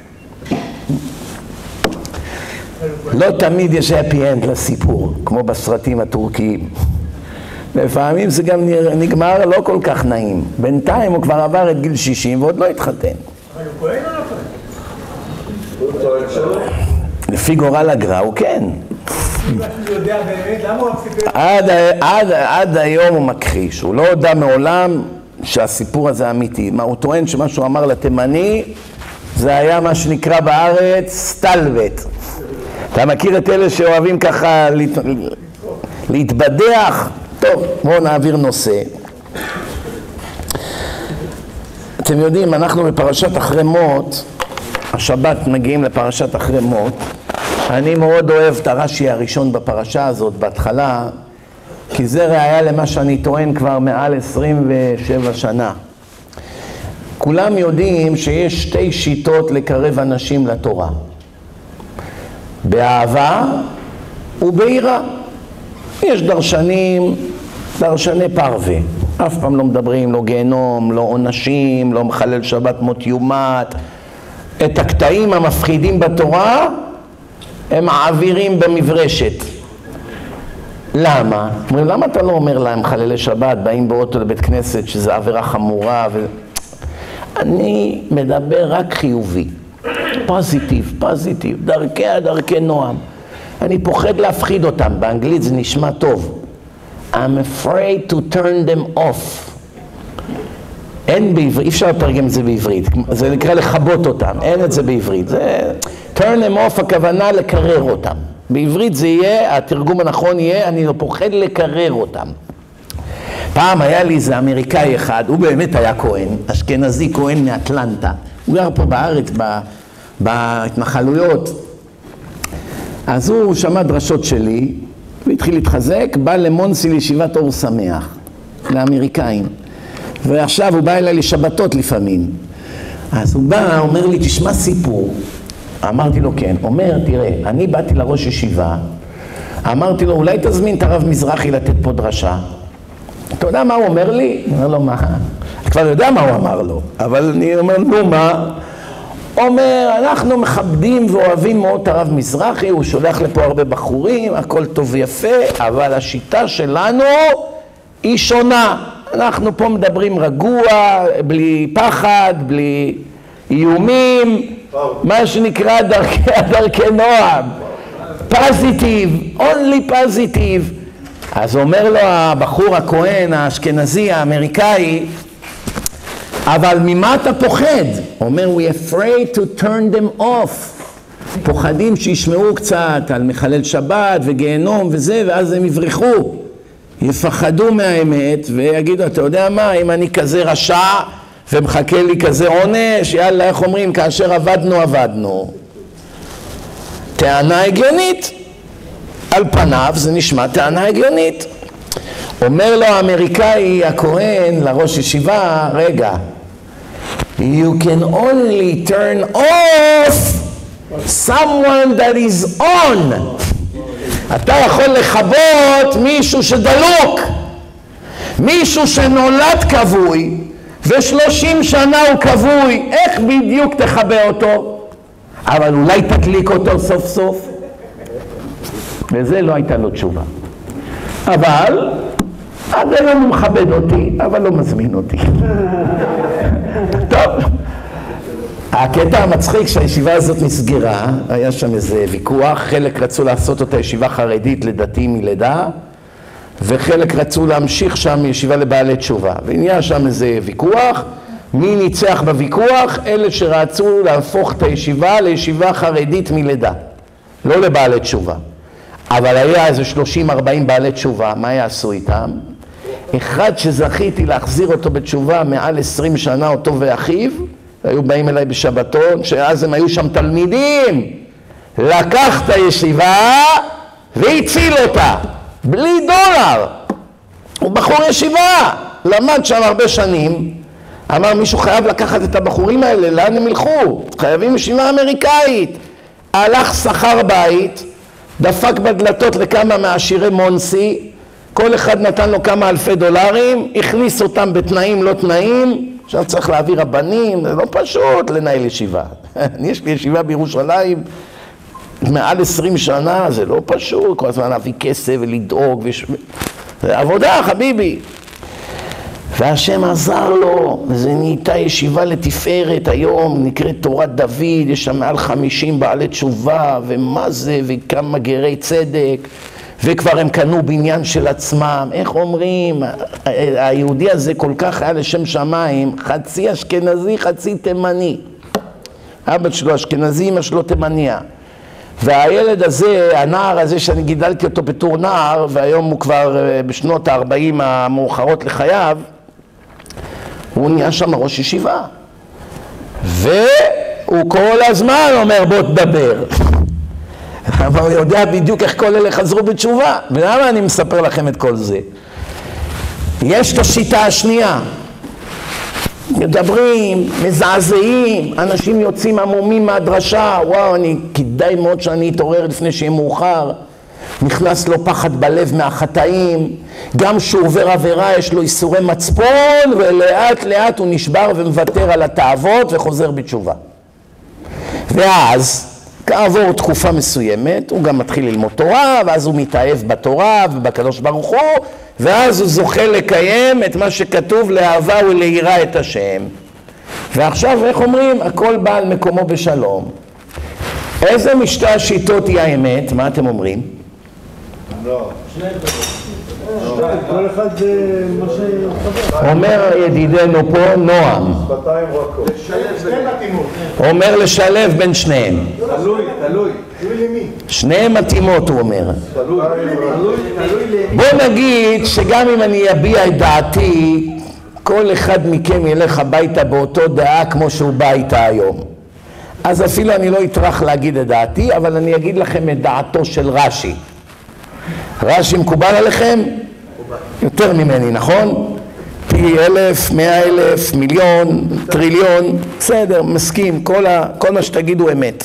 לא תמיד יש happy end לסיפור, כמו בסרטים הטורקיים. לפעמים זה גם נגמר לא כל כך נעים. בינתיים הוא כבר עבר את גיל שישים ועוד לא התחתן. אבל הוא כהן או לא כהן? לפי גורל הגר"א הוא כן. הוא יודע באמת, למה הוא הפסיק? עד, עד, עד היום הוא מכחיש, הוא לא הודע מעולם שהסיפור הזה אמיתי. מה הוא טוען שמה שהוא אמר לתימני זה היה מה שנקרא בארץ סטלבט. אתה מכיר את אלה שאוהבים ככה להת... להתבדח? טוב, בואו נעביר נושא. אתם יודעים, אנחנו בפרשת אחרי מות, השבת מגיעים לפרשת אחרי מות. אני מאוד אוהב את הרש"י הראשון בפרשה הזאת, בהתחלה, כי זה ראיה למה שאני טוען כבר מעל עשרים ושבע שנה. כולם יודעים שיש שתי שיטות לקרב אנשים לתורה. באהבה וביראה. יש דרשנים, דרשני פרווה. אף פעם לא מדברים, לא גיהנום, לא עונשים, לא מחלל שבת מות יומת. את הקטעים המפחידים בתורה הם מעבירים במברשת. למה? אומרים, למה אתה לא אומר להם חללי שבת, באים באוטו לבית כנסת שזה עבירה חמורה? ו... אני מדבר רק חיובי. פוזיטיב, פוזיטיב, דרכי דרכי נועם. אני פוחד להפחיד אותם, באנגלית זה נשמע טוב. I'm afraid to turn them off. אין בעברית, אי אפשר לתרגם את זה בעברית, זה נקרא לחבות אותם, אין את זה בעברית. זה turn them off, הכוונה לקרר אותם. בעברית זה יהיה, התרגום הנכון יהיה, אני לא פוחד לקרר אותם. פעם היה לי איזה אמריקאי אחד, הוא באמת היה כהן, אשכנזי כהן מאטלנטה. הוא גר פה בארץ, בהתנחלויות. אז הוא שמע דרשות שלי, והתחיל להתחזק, בא למונסי לישיבת אור שמח, לאמריקאים. ועכשיו הוא בא אליי לשבתות לפעמים. אז הוא בא, אומר לי, תשמע סיפור. אמרתי לו כן. אומר, תראה, אני באתי לראש ישיבה, אמרתי לו, אולי תזמין את הרב מזרחי לתת פה דרשה. אתה יודע מה הוא אומר לי? אני אומר לו, מה? אני כבר יודע מה הוא אמר לו, אבל אני אומר, נו מה? אומר, אנחנו מכבדים ואוהבים מאוד את הרב מזרחי, הוא שולח לפה הרבה בחורים, הכל טוב ויפה, אבל השיטה שלנו היא שונה. אנחנו פה מדברים רגוע, בלי פחד, בלי איומים, מה שנקרא דרכי, דרכי נועם. פוזיטיב, only positive. אז אומר לו הבחור הכהן, האשכנזי, האמריקאי, אבל ממה אתה פוחד? אומר, we afraid to turn them off. פוחדים שישמעו קצת על מחלל שבת וגיהנום וזה, ואז הם יברחו. יפחדו מהאמת ויגידו, אתה יודע מה, אם אני כזה רשע ומחכה לי כזה עונש, יאללה, איך אומרים, כאשר עבדנו, עבדנו. טענה הגיונית. על פניו זה נשמע טענה הגיונית. אומר לו האמריקאי הכהן לראש ישיבה, רגע, you can only turn off someone that is on. אתה יכול לכבות מישהו שדלוק, מישהו שנולד כבוי ושלושים שנה הוא כבוי, איך בדיוק תחבא אותו? אבל אולי תדליק אותו סוף סוף. וזה לא הייתה לו תשובה. אבל עד היום הוא מכבד אותי, אבל לא מזמין אותי. טוב, הקטע המצחיק שהישיבה הזאת נסגרה, היה שם איזה ויכוח, חלק רצו לעשות אותה ישיבה חרדית לדתי מלידה, וחלק רצו להמשיך שם ישיבה לבעלי תשובה. ונהיה שם איזה ויכוח, מי ניצח בוויכוח? אלה שרצו להפוך את הישיבה לישיבה חרדית מלידה, לא לבעלי תשובה. אבל היה איזה שלושים ארבעים בעלי תשובה, מה יעשו איתם? אחד שזכיתי להחזיר אותו בתשובה מעל עשרים שנה, אותו ואחיו, היו באים אליי בשבתון, שאז הם היו שם תלמידים, לקח את הישיבה והציל אותה, בלי דולר. הוא בחור ישיבה, למד שם הרבה שנים, אמר מישהו חייב לקחת את הבחורים האלה, לאן הם ילכו? חייבים ישיבה אמריקאית. הלך שכר בית, דפק בדלתות לכמה מעשירי מונסי, כל אחד נתן לו כמה אלפי דולרים, הכניס אותם בתנאים לא תנאים, עכשיו צריך להעביר רבנים, זה לא פשוט לנהל ישיבה. יש לי ישיבה בירושלים, מעל עשרים שנה, זה לא פשוט, כל הזמן להביא כסף ולדאוג, וש... זה עבודה חביבי. והשם עזר לו, וזה נהייתה ישיבה לתפארת היום, נקראת תורת דוד, יש שם מעל חמישים בעלי תשובה, ומה זה, וכמה גרי צדק, וכבר הם קנו בניין של עצמם. איך אומרים, היהודי הזה כל כך היה לשם שמיים, חצי אשכנזי, חצי תימני. אבא שלו אשכנזי, אמא שלו תימניה. והילד הזה, הנער הזה שאני גידלתי אותו בתור נער, והיום הוא כבר בשנות ה-ארבעים המאוחרות לחייו, הוא נהיה שם ראש ישיבה. והוא כל הזמן אומר בוא תדבר. אבל הוא יודע בדיוק איך כל אלה חזרו בתשובה. ולמה אני מספר לכם את כל זה? יש את השיטה השנייה. מדברים, מזעזעים, אנשים יוצאים עמומים מהדרשה, וואו, אני, כדאי מאוד שאני אתעורר לפני שיהיה מאוחר. נכנס לו פחד בלב מהחטאים, גם שהוא עובר עבירה יש לו איסורי מצפון, ולאט לאט הוא נשבר ומוותר על התאוות וחוזר בתשובה. ואז, כעבור תקופה מסוימת, הוא גם מתחיל ללמוד תורה, ואז הוא מתאהב בתורה ובקדוש ברוך הוא, ואז הוא זוכה לקיים את מה שכתוב לאהבה וליראה את השם. ועכשיו, איך אומרים? הכל בא על מקומו בשלום. איזה משתי השיטות היא האמת? מה אתם אומרים? לא. כל אחד זה מה שחבר. אומר ידידנו פה נועם. שפתיים רכות. שניהם מתאימות. אומר לשלב בין שניהם. תלוי, תלוי. תלוי למי? שניהם מתאימות, הוא אומר. תלוי, תלוי למי. בוא נגיד שגם אם אני אביע את דעתי, כל אחד מכם ילך הביתה באותו דעה כמו שהוא בא איתה היום. אז אפילו אני לא אטרח להגיד את דעתי, אבל אני אגיד לכם את דעתו של רש"י. רש"י מקובל עליכם? יותר ממני, נכון? פי אלף, מאה אלף, מיליון, טריליון, בסדר, מסכים, כל, ה, כל מה שתגידו אמת.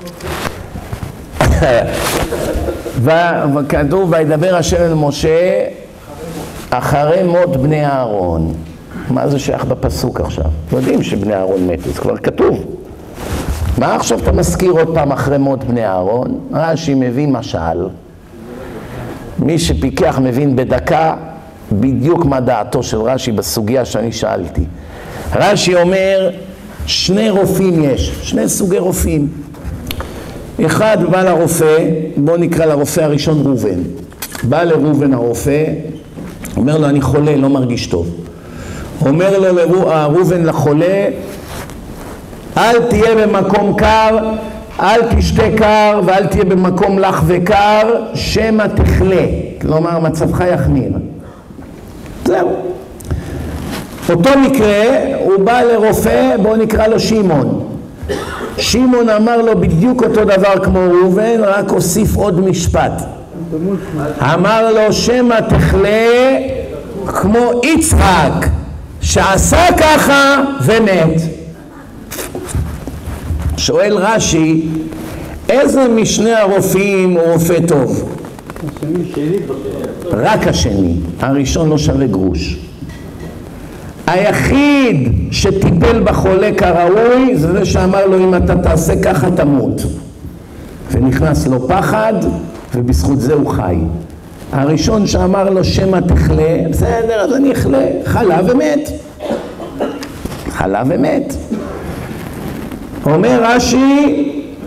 וכתוב, וידבר השם אל משה אחרי מות בני אהרון. מה זה שייך בפסוק עכשיו? יודעים שבני אהרון מתו, זה כבר כתוב. מה עכשיו אתה מזכיר עוד פעם אחרי מות בני אהרון? רש"י מבין משל. מי שפיקח מבין בדקה בדיוק מה דעתו של רש"י בסוגיה שאני שאלתי. רש"י אומר, שני רופאים יש, שני סוגי רופאים. אחד בא לרופא, בוא נקרא לרופא הראשון ראובן. בא לראובן הרופא, אומר לו אני חולה, לא מרגיש טוב. אומר לו ראובן לחולה, אל תהיה במקום קר, אל תשתה קר ואל תהיה במקום לח וקר, שמא תחלה. כלומר, מצבך יחמיר. זהו. אותו מקרה, הוא בא לרופא, בואו נקרא לו שמעון. שמעון אמר לו בדיוק אותו דבר כמו ראובן, רק הוסיף עוד משפט. אמר לו, שמא תחלה כמו יצחק, שעשה ככה ומת. שואל רש"י, איזה משני הרופאים הוא רופא טוב? השני, שני. רק השני, הראשון לא שווה גרוש. היחיד שטיפל בחולה כראוי זה זה שאמר לו אם אתה תעשה ככה תמות. ונכנס לו פחד ובזכות זה הוא חי. הראשון שאמר לו שמא תחלה, בסדר אז אני אחלה, חלה ומת. חלה ומת. אומר רש"י,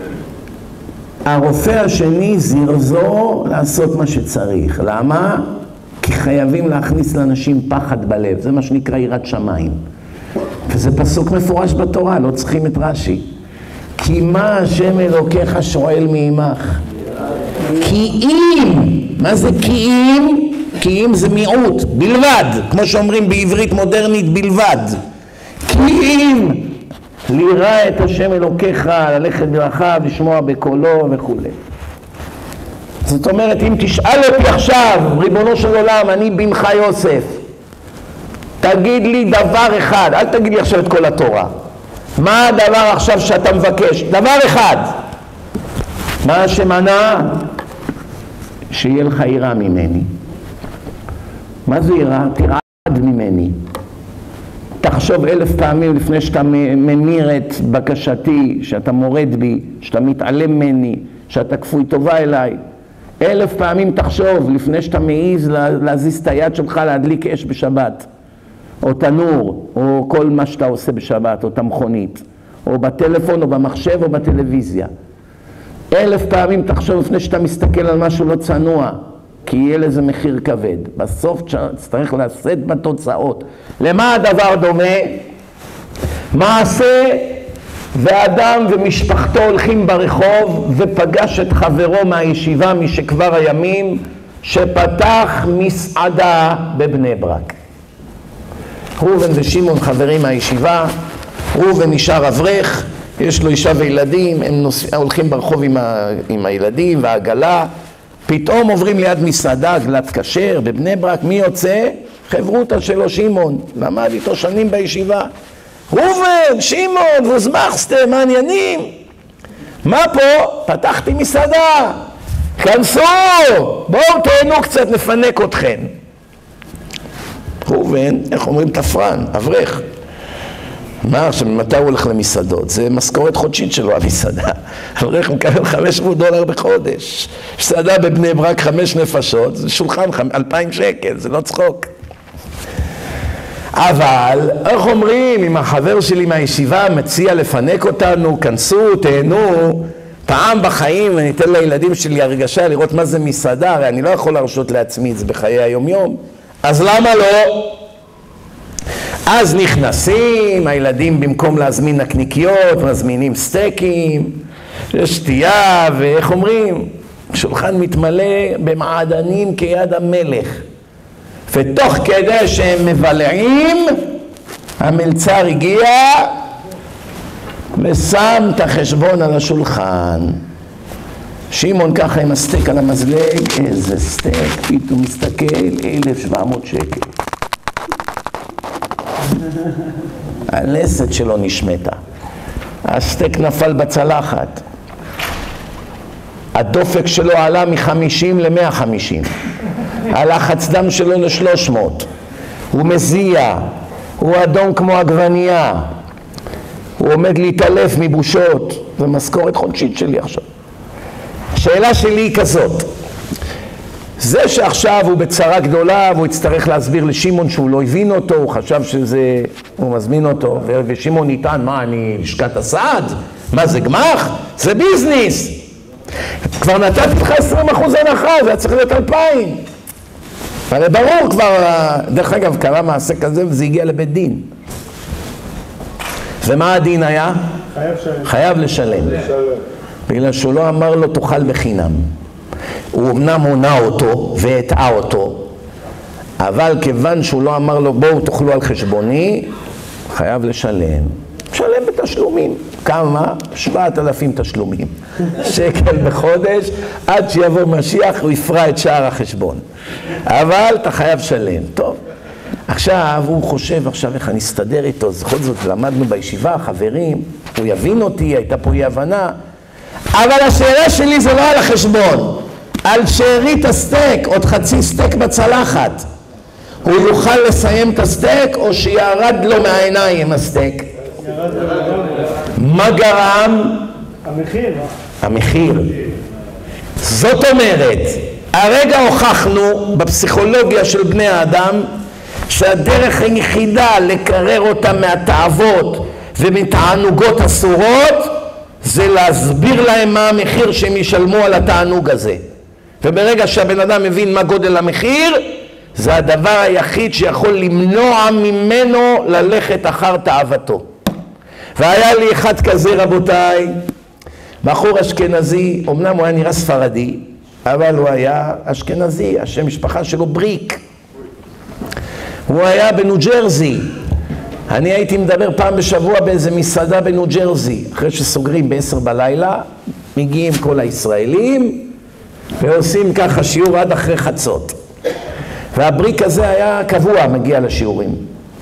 הרופא השני זירזו לעשות מה שצריך. למה? כי חייבים להכניס לאנשים פחד בלב. זה מה שנקרא יראת שמיים. וזה פסוק מפורש בתורה, לא צריכים את רש"י. כי מה השם אלוקיך שואל מעמך? כי אם, מה זה כי אם? כי אם זה מיעוט, בלבד. כמו שאומרים בעברית מודרנית, בלבד. כי אם ליראה את השם אלוקיך, ללכת דרכיו, לשמוע בקולו וכו'. זאת אומרת, אם תשאל אותי עכשיו, ריבונו של עולם, אני בנך יוסף, תגיד לי דבר אחד, אל תגיד לי עכשיו את כל התורה. מה הדבר עכשיו שאתה מבקש? דבר אחד. מה שמנע? שיהיה לך יראה ממני. מה זה יראה? תרעד ממני. תחשוב אלף פעמים לפני שאתה ממיר את בקשתי, שאתה מורד בי, שאתה מתעלם ממני, שאתה כפוי טובה אליי. אלף פעמים תחשוב לפני שאתה מעיז להזיז את היד שלך להדליק אש בשבת, או תנור, או כל מה שאתה עושה בשבת, או תמכונית, או בטלפון, או במחשב, או בטלוויזיה. אלף פעמים תחשוב לפני שאתה מסתכל על משהו לא צנוע, כי יהיה לזה מחיר כבד. בסוף צריך לשאת בתוצאות. למה הדבר דומה? מעשה ואדם ומשפחתו הולכים ברחוב ופגש את חברו מהישיבה משכבר הימים שפתח מסעדה בבני ברק. ראובן ושמעון חברים מהישיבה, ראובן נשאר אברך, יש לו אישה וילדים, הם נוס... הולכים ברחוב עם, ה... עם הילדים והעגלה, פתאום עוברים ליד מסעדה, עגלת כשר בבני ברק, מי יוצא? חברותא שלו שמעון, למד איתו שנים בישיבה. ראובן, שמעון, ווזמחסטר, מעניינים? מה פה? פתחתי מסעדה, כנסו, בואו תהנו קצת, נפנק אתכם. ראובן, איך אומרים תפרן, אברך. מה עכשיו, מתי הוא הולך למסעדות? זה משכורת חודשית שלו המסעדה. אברך מקבל חמש מאות דולר בחודש. מסעדה בבני ברק חמש נפשות, זה שולחן אלפיים שקל, זה לא צחוק. אבל, איך אומרים, אם החבר שלי מהישיבה מציע לפנק אותנו, כנסו, תהנו, פעם בחיים אני אתן לילדים שלי הרגשה לראות מה זה מסעדה, הרי אני לא יכול להרשות לעצמי את זה בחיי היום יום, אז למה לא? אז נכנסים, הילדים במקום להזמין נקניקיות, מזמינים סטייקים, שתייה, ואיך אומרים, שולחן מתמלא במעדנים כיד המלך. ותוך כדי שהם מבלעים, המלצר הגיע ושם את החשבון על השולחן. שמעון ככה עם הסטייק על המזלג, איזה סטייק, פתאום מסתכל, אלף שבע מאות שקל. הלסת שלו נשמתה, הסטייק נפל בצלחת, הדופק שלו עלה מ-חמישים ל-מאה וחמישים, הלחץ דם שלו ל-שלוש מאות, הוא מזיע, הוא אדום כמו עגבנייה, הוא עומד להתעלף מבושות, זה משכורת חודשית שלי עכשיו. השאלה שלי היא כזאת, זה שעכשיו הוא בצרה גדולה והוא יצטרך להסביר לשמעון שהוא לא הבין אותו, הוא חשב שזה, הוא מזמין אותו, ושמעון ניתן, מה אני לשכת הסעד? מה זה גמח? זה ביזניס. כבר נתתי לך עשרים אחוז הנחה, זה היה צריך להיות אלפיים. הרי ברור כבר, דרך אגב, קרה מעשה כזה וזה הגיע לבית דין. ומה הדין היה? חייב לשלם. חייב לשלם. בגלל שהוא לא אמר לו תאכל בחינם. הוא אמנם הונה אותו והטעה אותו, אבל כיוון שהוא לא אמר לו בואו תאכלו על חשבוני, חייב לשלם. לשלם בתשלומים. כמה? שבעת אלפים תשלומים. שקל בחודש, עד שיבוא משיח הוא יפרע את שער החשבון. אבל אתה חייב לשלם. טוב. עכשיו הוא חושב עכשיו איך אני אסתדר איתו, בכל זאת למדנו בישיבה, חברים, הוא יבין אותי, הייתה פה אי הבנה, אבל השאלה שלי זה לא על החשבון, על שארית הסטייק, עוד חצי סטייק בצלחת, הוא יוכל לסיים את הסטייק או שירד לו מהעיניים הסטייק? מה גרם? המחיר. המחיר. זאת אומרת, הרגע הוכחנו בפסיכולוגיה של בני האדם שהדרך היחידה לקרר אותם מהתאוות ומתענוגות אסורות זה להסביר להם מה המחיר שהם ישלמו על התענוג הזה. וברגע שהבן אדם מבין מה גודל המחיר, זה הדבר היחיד שיכול למנוע ממנו ללכת אחר תאוותו. והיה לי אחד כזה, רבותיי, בחור אשכנזי, אמנם הוא היה נראה ספרדי, אבל הוא היה אשכנזי, השם משפחה שלו בריק. הוא היה בניו ג'רזי. אני הייתי מדבר פעם בשבוע באיזה מסעדה בניו ג'רזי. אחרי שסוגרים בעשר בלילה, מגיעים כל הישראלים, ועושים ככה שיעור עד אחרי חצות. והבריק הזה היה קבוע, מגיע לשיעורים.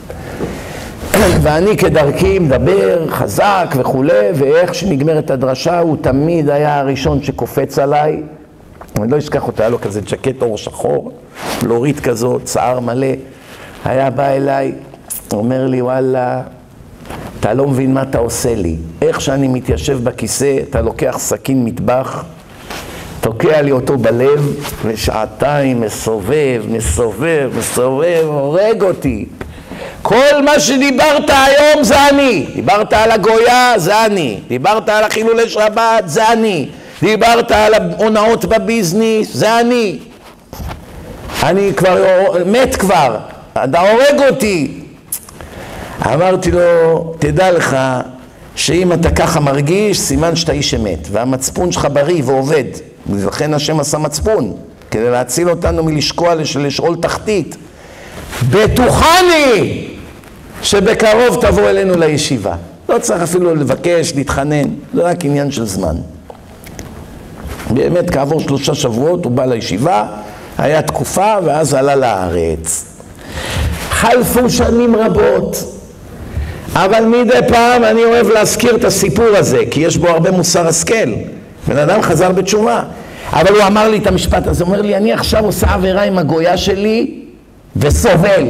ואני כדרכי מדבר חזק וכו', ואיך שנגמרת הדרשה, הוא תמיד היה הראשון שקופץ עליי. אני לא אשכח אותה, היה לו כזה ג'קט אור שחור, פלורית כזאת, שיער מלא. היה בא אליי, אומר לי, וואלה, אתה לא מבין מה אתה עושה לי. איך שאני מתיישב בכיסא, אתה לוקח סכין מטבח, תוקע לי אותו בלב, ושעתיים מסובב, מסובב, מסובב, הורג אותי. כל מה שדיברת היום זה אני. דיברת על הגויה, זה אני. דיברת על החילולי שבת, זה אני. דיברת על ההונאות בביזניס, זה אני. אני כבר מת כבר. אתה הורג אותי. אמרתי לו, תדע לך שאם אתה ככה מרגיש, סימן שאתה איש אמת, והמצפון שלך בריא ועובד, ולכן השם עשה מצפון, כדי להציל אותנו מלשקוע, לשאול תחתית. בטוחני שבקרוב תבוא אלינו לישיבה. לא צריך אפילו לבקש, להתחנן, זה רק עניין של זמן. באמת כעבור שלושה שבועות הוא בא לישיבה, היה תקופה ואז עלה לארץ. חלפו שנים רבות, אבל מדי פעם אני אוהב להזכיר את הסיפור הזה, כי יש בו הרבה מוסר השכל. בן אדם חזר בתשובה, אבל הוא אמר לי את המשפט הזה, הוא אומר לי, אני עכשיו עושה עבירה עם הגויה שלי וסובל.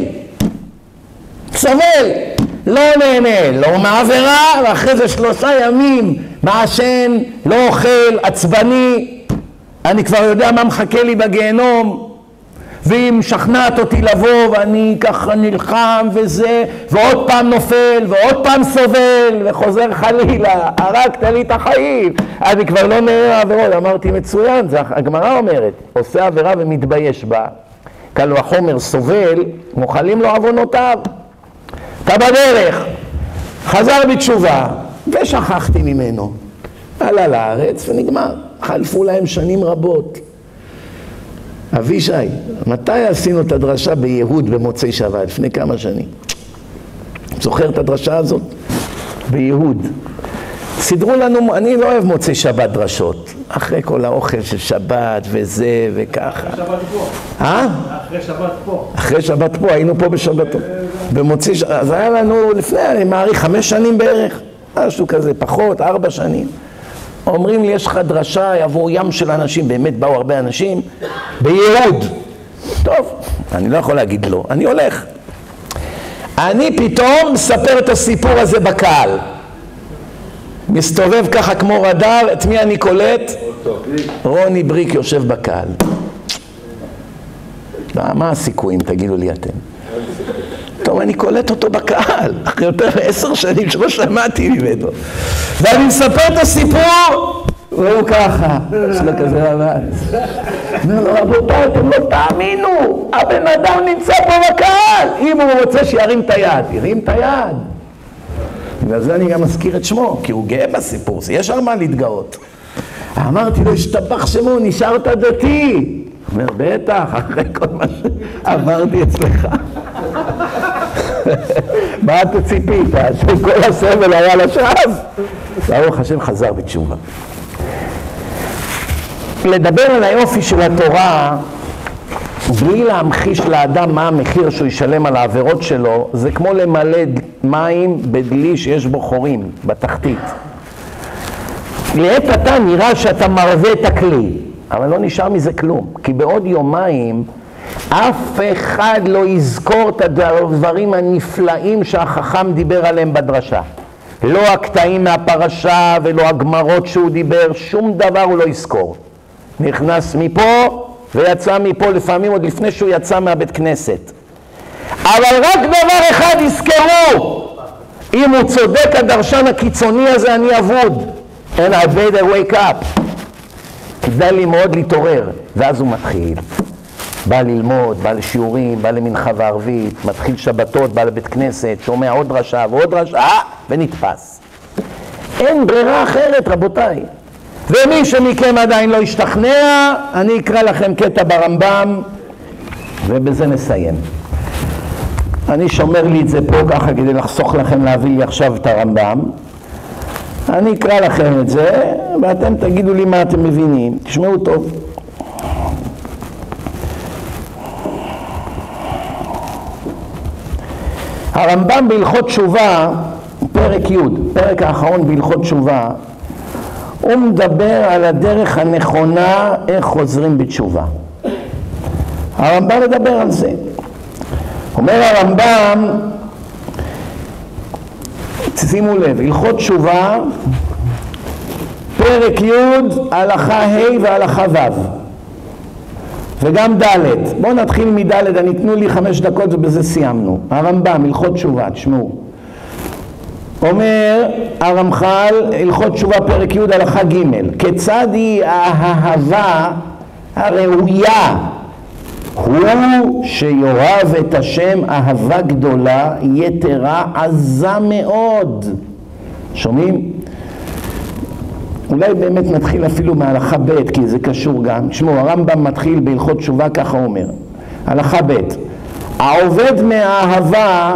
סובל, לא נהנה, לא מעבירה, ואחרי זה שלושה ימים מעשן, לא אוכל, עצבני, אני כבר יודע מה מחכה לי בגיהנום, והיא משכנעת אותי לבוא ואני ככה נלחם וזה, ועוד פעם נופל ועוד פעם סובל וחוזר חלילה, הרגת לי את החיים, אני כבר לא נראה עבירות. אמרתי מצוין, זה הגמרא אומרת, עושה עבירה ומתבייש בה, קל וחומר סובל, מוחלים לו עוונותיו. אתה בדרך, חזר בתשובה ושכחתי ממנו, עלה לארץ ונגמר. חלפו להם שנים רבות. אבישי, מתי עשינו את הדרשה ביהוד במוצאי שבת? לפני כמה שנים. זוכר את הדרשה הזאת? ביהוד. סידרו לנו, אני לא אוהב מוצאי שבת דרשות. אחרי כל האוכל של שבת וזה וככה. אחרי שבת פה. אה? אחרי שבת פה. אחרי שבת פה, היינו פה בשבת. במוצאי שבת, אז היה לנו לפני, אני מעריך, חמש שנים בערך. משהו כזה, פחות, ארבע שנים. אומרים לי, יש לך דרשה, יבואו ים של אנשים, באמת באו הרבה אנשים, ביהוד. טוב, אני לא יכול להגיד לא, אני הולך. אני פתאום מספר את הסיפור הזה בקהל. מסתובב ככה כמו רדאר, את מי אני קולט? רוני בריק יושב בקהל. מה הסיכויים, תגידו לי אתם? טוב, אני קולט אותו בקהל, אחרי יותר מעשר שנים שלא שמעתי ממנו. ואני מספר את הסיפור, והוא ככה, יש לו כזה רבץ. אומר לו, רבותיי, אתם לא תאמינו, הבן אדם נמצא פה בקהל. אם הוא רוצה שירים את היד, ירים את היד. ועל זה אני גם מזכיר את שמו, כי הוא גאה בסיפור, יש על מה להתגאות. אמרתי לו, השתבח שמו, נשארת דתי. הוא אומר, בטח, אחרי כל מה שעברתי אצלך. מה אתה ציפית? שכל הסבל היה לשווא? ברוך השם חזר בתשובה. לדבר על היופי של התורה בלי להמחיש לאדם מה המחיר שהוא ישלם על העבירות שלו, זה כמו למלא מים בדלי שיש בו חורים בתחתית. לעת עתה נראה שאתה מרווה את הכלי, אבל לא נשאר מזה כלום, כי בעוד יומיים אף אחד לא יזכור את הדברים הנפלאים שהחכם דיבר עליהם בדרשה. לא הקטעים מהפרשה ולא הגמרות שהוא דיבר, שום דבר הוא לא יזכור. נכנס מפה ויצא מפה, לפעמים עוד לפני שהוא יצא מהבית כנסת. אבל רק דבר אחד יזכרו, אם הוא צודק הדרשן הקיצוני הזה, אני אבוד. And I better wake up. כדאי לי מאוד להתעורר, ואז הוא מתחיל. בא ללמוד, בא לשיעורים, בא למנחה וערבית, מתחיל שבתות, בא לבית כנסת, שומע עוד דרשה ועוד דרשה, ונתפס. אין ברירה אחרת, רבותיי. ומי שמכם עדיין לא השתכנע, אני אקרא לכם קטע ברמב"ם, ובזה נסיים. אני שומר לי את זה פה ככה כדי לחסוך לכם להביא לי עכשיו את הרמב"ם. אני אקרא לכם את זה, ואתם תגידו לי מה אתם מבינים. תשמעו טוב. הרמב"ם בהלכות תשובה, פרק י', פרק האחרון בהלכות תשובה, הוא מדבר על הדרך הנכונה איך חוזרים בתשובה. הרמב"ם מדבר על זה. אומר הרמב"ם, שימו לב, הלכות תשובה, פרק י', הלכה ה' והלכה ו', וגם ד'. בואו נתחיל מד', אני תנו לי חמש דקות ובזה סיימנו. הרמב"ם, הלכות תשובה, תשמעו. אומר הרמח"ל, הלכות תשובה פרק י' הלכה ג', כיצד היא האהבה הראויה? הוא שיאהב את השם אהבה גדולה, יתרה, עזה מאוד, שומעים? אולי באמת נתחיל אפילו מהלכה ב', כי זה קשור גם. תשמעו, הרמב"ם מתחיל בהלכות תשובה, ככה הוא אומר. הלכה ב', העובד מהאהבה,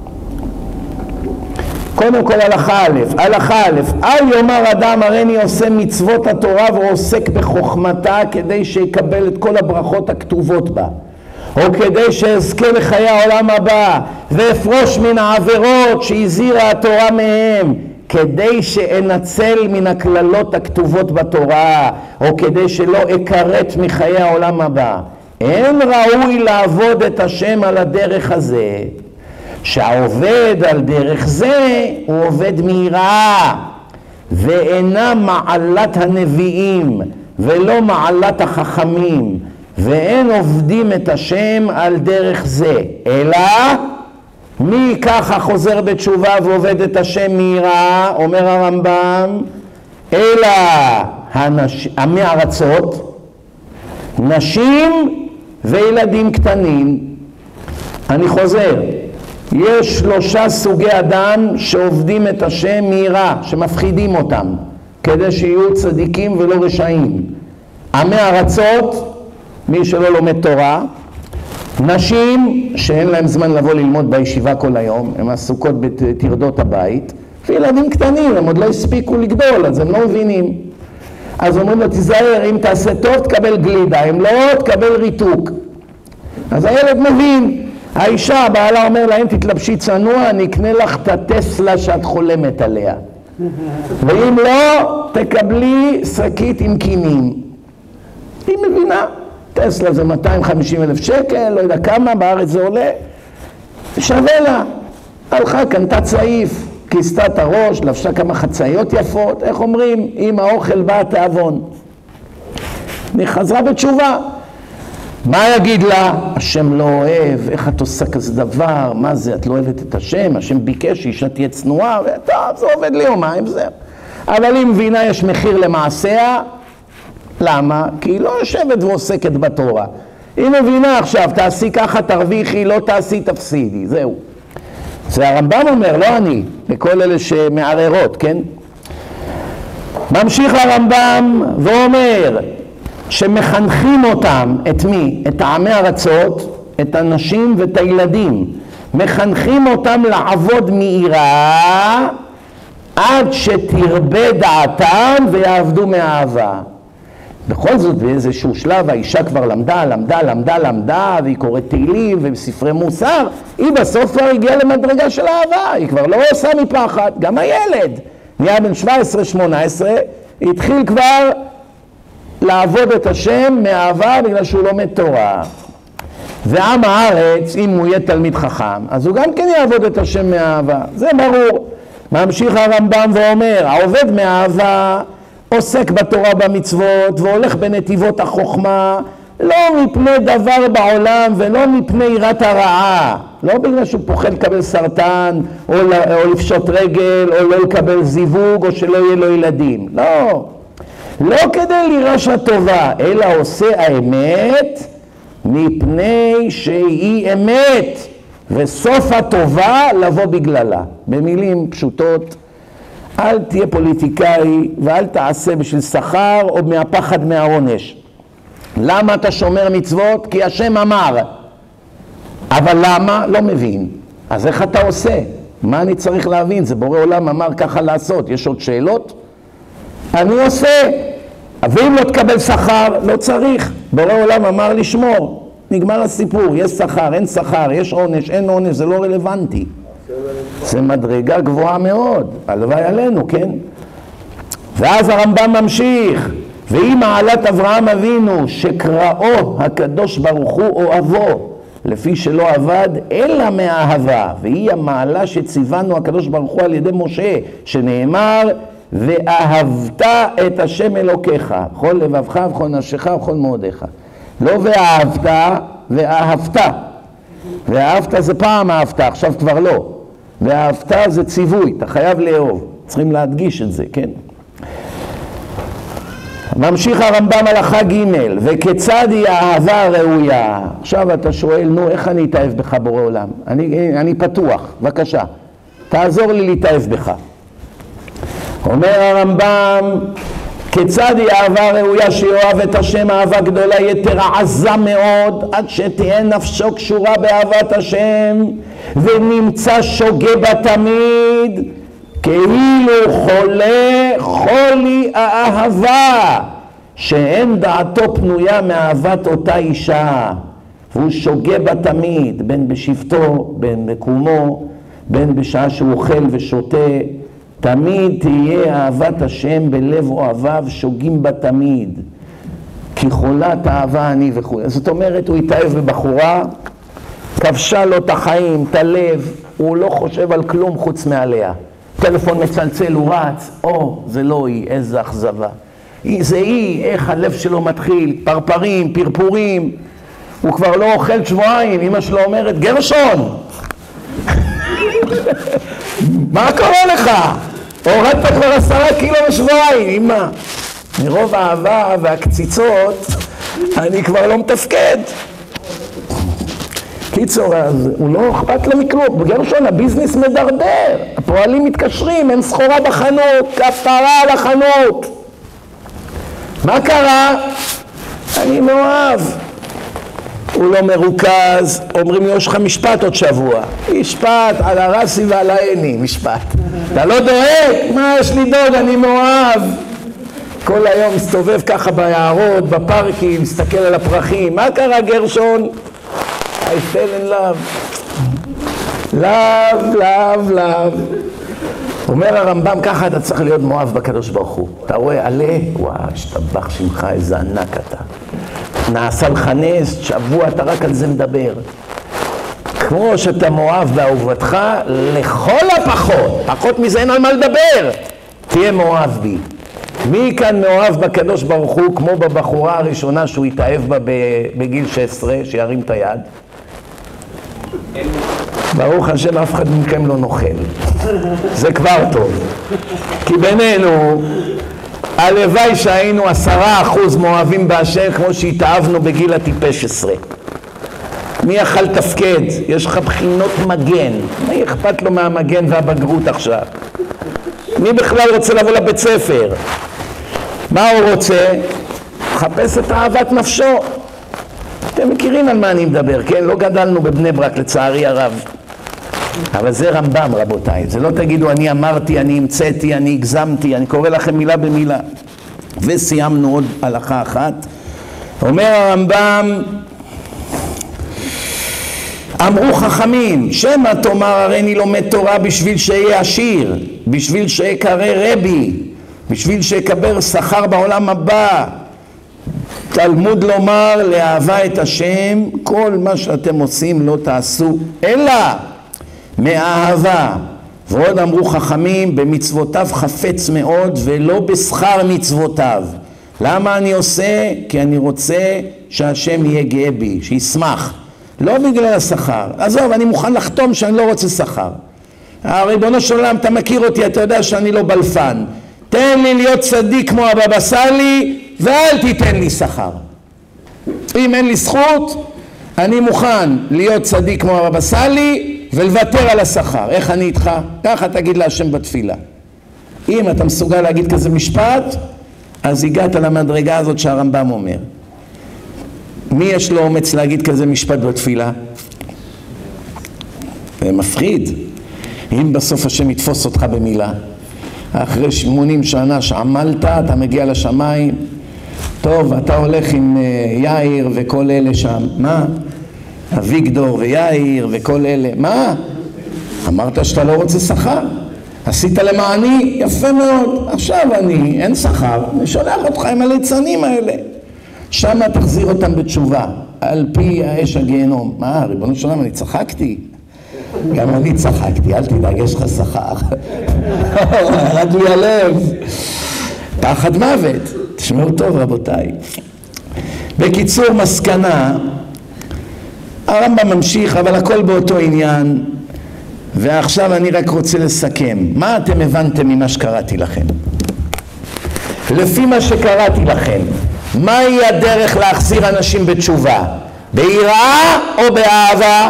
קודם כל הלכה א', הלכה א', אל יאמר אדם הריני עושה מצוות התורה ועוסק בחוכמתה כדי שיקבל את כל הברכות הכתובות בה, או כדי שאזכה לחיי העולם הבא ואפרוש מן העבירות שהזהירה התורה מהם, כדי שאנצל מן הכללות הכתובות בתורה, או כדי שלא אכרת מחיי העולם הבא. אין ראוי לעבוד את השם על הדרך הזה. שהעובד על דרך זה הוא עובד מיראה, ואינה מעלת הנביאים ולא מעלת החכמים, ואין עובדים את השם על דרך זה, אלא מי ככה חוזר בתשובה ועובד את השם מיראה, אומר הרמב"ם, אלא הנש... עמי ארצות, נשים וילדים קטנים. אני חוזר, יש שלושה סוגי אדם שעובדים את השם מיראה, שמפחידים אותם, כדי שיהיו צדיקים ולא רשעים. עמי ארצות, מי שלא לומד תורה, נשים שאין להם זמן לבוא ללמוד בישיבה כל היום, הם עסוקות בתרדות הבית, וילדים קטנים, הם עוד לא הספיקו לגדול, אז הם לא מבינים. אז אומרים לו, תיזהר, אם תעשה טוב תקבל גלידה, אם לא תקבל ריתוק. אז הילד מבין. האישה, בעלה אומר לה, אם תתלבשי צנוע, אני אקנה לך את הטסלה שאת חולמת עליה. ואם לא, תקבלי שקית עם קינים. היא מבינה. טסלה זה מאתיים וחמישים אלף שקל, לא יודע כמה, בארץ זה עולה. שווה לה. הלכה, קנתה צעיף, כיסתה את הראש, לבשה כמה חצאיות יפות. איך אומרים? אם האוכל בא תיאבון. היא חזרה בתשובה. מה יגיד לה? השם לא אוהב, איך את עושה כזה דבר, מה זה, את לא אוהבת את השם, השם ביקש שאישה תהיה צנועה, וטוב, זה עובד לי יומיים, זה. אבל היא מבינה, יש מחיר למעשיה, למה? כי היא לא יושבת ועוסקת בתורה. היא מבינה עכשיו, תעשי ככה, תרוויחי, לא תעשי, תפסידי, זהו. זה הרמב"ם אומר, לא אני, לכל אלה שמערערות, כן? ממשיך הרמב"ם ואומר, שמחנכים אותם, את מי? את העמי ארצות, את הנשים ואת הילדים. מחנכים אותם לעבוד מיראה עד שתרבה דעתם ויעבדו מאהבה. בכל זאת באיזשהו שלב האישה כבר למדה, למדה, למדה, למדה, והיא קוראת תהילים וספרי מוסר, היא בסוף כבר הגיעה למדרגה של אהבה, היא כבר לא עושה מפחד. גם הילד נהיה בן שבע עשרה שמונה עשרה, התחיל כבר לעבוד את השם מאהבה בגלל שהוא לומד תורה. ועם הארץ, אם הוא יהיה תלמיד חכם, אז הוא גם כן יעבוד את השם מאהבה, זה ברור. ממשיך הרמב"ם ואומר, העובד מאהבה עוסק בתורה במצוות והולך בנתיבות החוכמה, לא מפני דבר בעולם ולא מפני יראת הרעה, לא בגלל שהוא פוחד לקבל סרטן או, או לפשוט רגל או לא לקבל זיווג או שלא יהיה לו ילדים, לא. לא כדי לירש הטובה, אלא עושה האמת מפני שהיא אמת, וסוף הטובה לבוא בגללה. במילים פשוטות, אל תהיה פוליטיקאי ואל תעשה בשביל שכר או מהפחד מהעונש. למה אתה שומר מצוות? כי השם אמר. אבל למה? לא מבין. אז איך אתה עושה? מה אני צריך להבין? זה בורא עולם אמר ככה לעשות. יש עוד שאלות? אני עושה. ואם לא תקבל שכר, לא צריך. בורא עולם אמר לשמור. נגמר הסיפור. יש שכר, אין שכר, יש עונש, אין עונש, זה לא רלוונטי. זה מדרגה גבוהה מאוד. הלוואי עלינו, כן? ואז הרמב"ם ממשיך. והיא מעלת אברהם אבינו, שקראו הקדוש ברוך הוא אוהבו, לפי שלא עבד אלא מאהבה. והיא המעלה שציוונו הקדוש ברוך הוא על ידי משה, שנאמר, ואהבת את השם אלוקיך, כל לבבך וכל נפשך וכל מאודיך. לא ואהבת, ואהבת. ואהבת זה פעם אהבת, עכשיו כבר לא. ואהבת זה ציווי, אתה חייב לאהוב. צריכים להדגיש את זה, כן? ממשיך הרמב"ם הלכה ג' וכיצד היא האהבה הראויה. עכשיו אתה שואל, נו, איך אני אתאהב בך בורא עולם? אני, אני פתוח, בבקשה. תעזור לי להתאהב בך. אומר הרמב"ם, כיצד היא אהבה ראויה שיאהב את השם אהבה גדולה יתרה עזה מאוד, עד שתהיה נפשו קשורה באהבת השם ונמצא שוגה בה תמיד, כאילו חולה חולי האהבה, שאין דעתו פנויה מאהבת אותה אישה, והוא שוגה בה תמיד, בין בשבתו, בין בקומו, בין בשעה שהוא אוכל ושותה. תמיד תהיה אהבת השם בלב אוהביו, שוגים בה תמיד, כי חולת אהבה אני וכו'. זאת אומרת, הוא התאהב בבחורה, כבשה לו את החיים, את הלב, הוא לא חושב על כלום חוץ מעליה. טלפון מצלצל, הוא רץ, או, זה לא היא, איזה אכזבה. זה היא, איך הלב שלו מתחיל, פרפרים, פרפורים, הוא כבר לא אוכל שבועיים, אמא שלו אומרת, גרשון! מה קורה לך? הורדת כבר עשרה קילו בשבועיים, אמא. מרוב האהבה והקציצות, אני כבר לא מתפקד. קיצור, אז הוא לא אכפת לו מכלום. בגרשון, הביזנס מדרדר. הפועלים מתקשרים, אין סחורה בחנות, כפרה על החנות. מה קרה? אני מאוהב. הוא לא מרוכז, אומרים לו, יש לך משפט עוד שבוע. משפט על הרסי ועל העני, משפט. אתה לא דואג? מה יש לי דוד? אני מאוהב. כל היום מסתובב ככה ביערות, בפארקים, מסתכל על הפרחים. מה קרה גרשון? I fell in love. love, love, love. אומר הרמב"ם, ככה אתה צריך להיות מאוהב בקדוש ברוך הוא. אתה רואה, עלה, וואו, השתבח שמך, איזה ענק אתה. נעשה לך נס, שבוע אתה רק על זה מדבר. כמו שאתה מאוהב באהובתך, לכל הפחות, פחות מזה אין על מה לדבר, תהיה מאוהב בי. מי כאן מאוהב בקדוש ברוך הוא, כמו בבחורה הראשונה שהוא התאהב בה בגיל שש עשרה, שירים את היד? ברוך השם, אף אחד מכם לא נוכל. זה כבר טוב. כי בינינו, הלוואי שהיינו עשרה אחוז מאוהבים בהשם כמו שהתאהבנו בגיל הטיפש עשרה. מי יכל תפקד? יש לך בחינות מגן. מי אכפת לו מהמגן והבגרות עכשיו? מי בכלל רוצה לבוא לבית ספר? מה הוא רוצה? חפש את אהבת נפשו. אתם מכירים על מה אני מדבר, כן? לא גדלנו בבני ברק לצערי הרב. אבל זה רמב"ם, רבותיי. זה לא תגידו אני אמרתי, אני המצאתי, אני הגזמתי, אני קורא לכם מילה במילה. וסיימנו עוד הלכה אחת. אומר הרמב"ם, אמרו חכמים, שמא תאמר הרי אני לומד תורה בשביל שיהיה עשיר, בשביל שיקרא רבי, בשביל שיקבל שכר בעולם הבא. תלמוד לומר לאהבה את השם, כל מה שאתם עושים לא תעשו, אלא מאהבה. ועוד אמרו חכמים, במצוותיו חפץ מאוד ולא בשכר מצוותיו. למה אני עושה? כי אני רוצה שהשם יהיה גאה בי, שישמח. לא בגלל השכר. עזוב, אני מוכן לחתום שאני לא רוצה שכר. הריבונו של עולם, אתה מכיר אותי, אתה יודע שאני לא בלפן. תן לי להיות צדיק כמו הבבא סאלי, ואל תיתן לי שכר. אם אין לי זכות, אני מוכן להיות צדיק כמו הבבא סאלי, ולוותר על השכר. איך אני איתך? ככה תגיד להשם בתפילה. אם אתה מסוגל להגיד כזה משפט, אז הגעת למדרגה הזאת שהרמב"ם אומר. מי יש לו אומץ להגיד כזה משפט בתפילה? זה מפחיד. אם בסוף השם יתפוס אותך במילה, אחרי שמונים שנה שעמלת, אתה מגיע לשמיים, טוב, אתה הולך עם יאיר וכל אלה שם, מה? אביגדור ויאיר וכל אלה, מה? אמרת שאתה לא רוצה שכר, עשית למעני, יפה מאוד, עכשיו אני, אין שכר, אני שולח אותך עם הליצנים האלה, שם תחזיר אותם בתשובה, על פי האש הגיהנום. מה, ריבונו של עולם, אני צחקתי? גם אני צחקתי, אל תדאג, יש לך שכר. ירד לי הלב. פחד מוות. תשמעו טוב רבותיי. בקיצור, מסקנה, הרמב"ם ממשיך, אבל הכל באותו עניין, ועכשיו אני רק רוצה לסכם. מה אתם הבנתם ממה שקראתי לכם? לפי מה שקראתי לכם, מהי הדרך להחזיר אנשים בתשובה? ביראה או באהבה?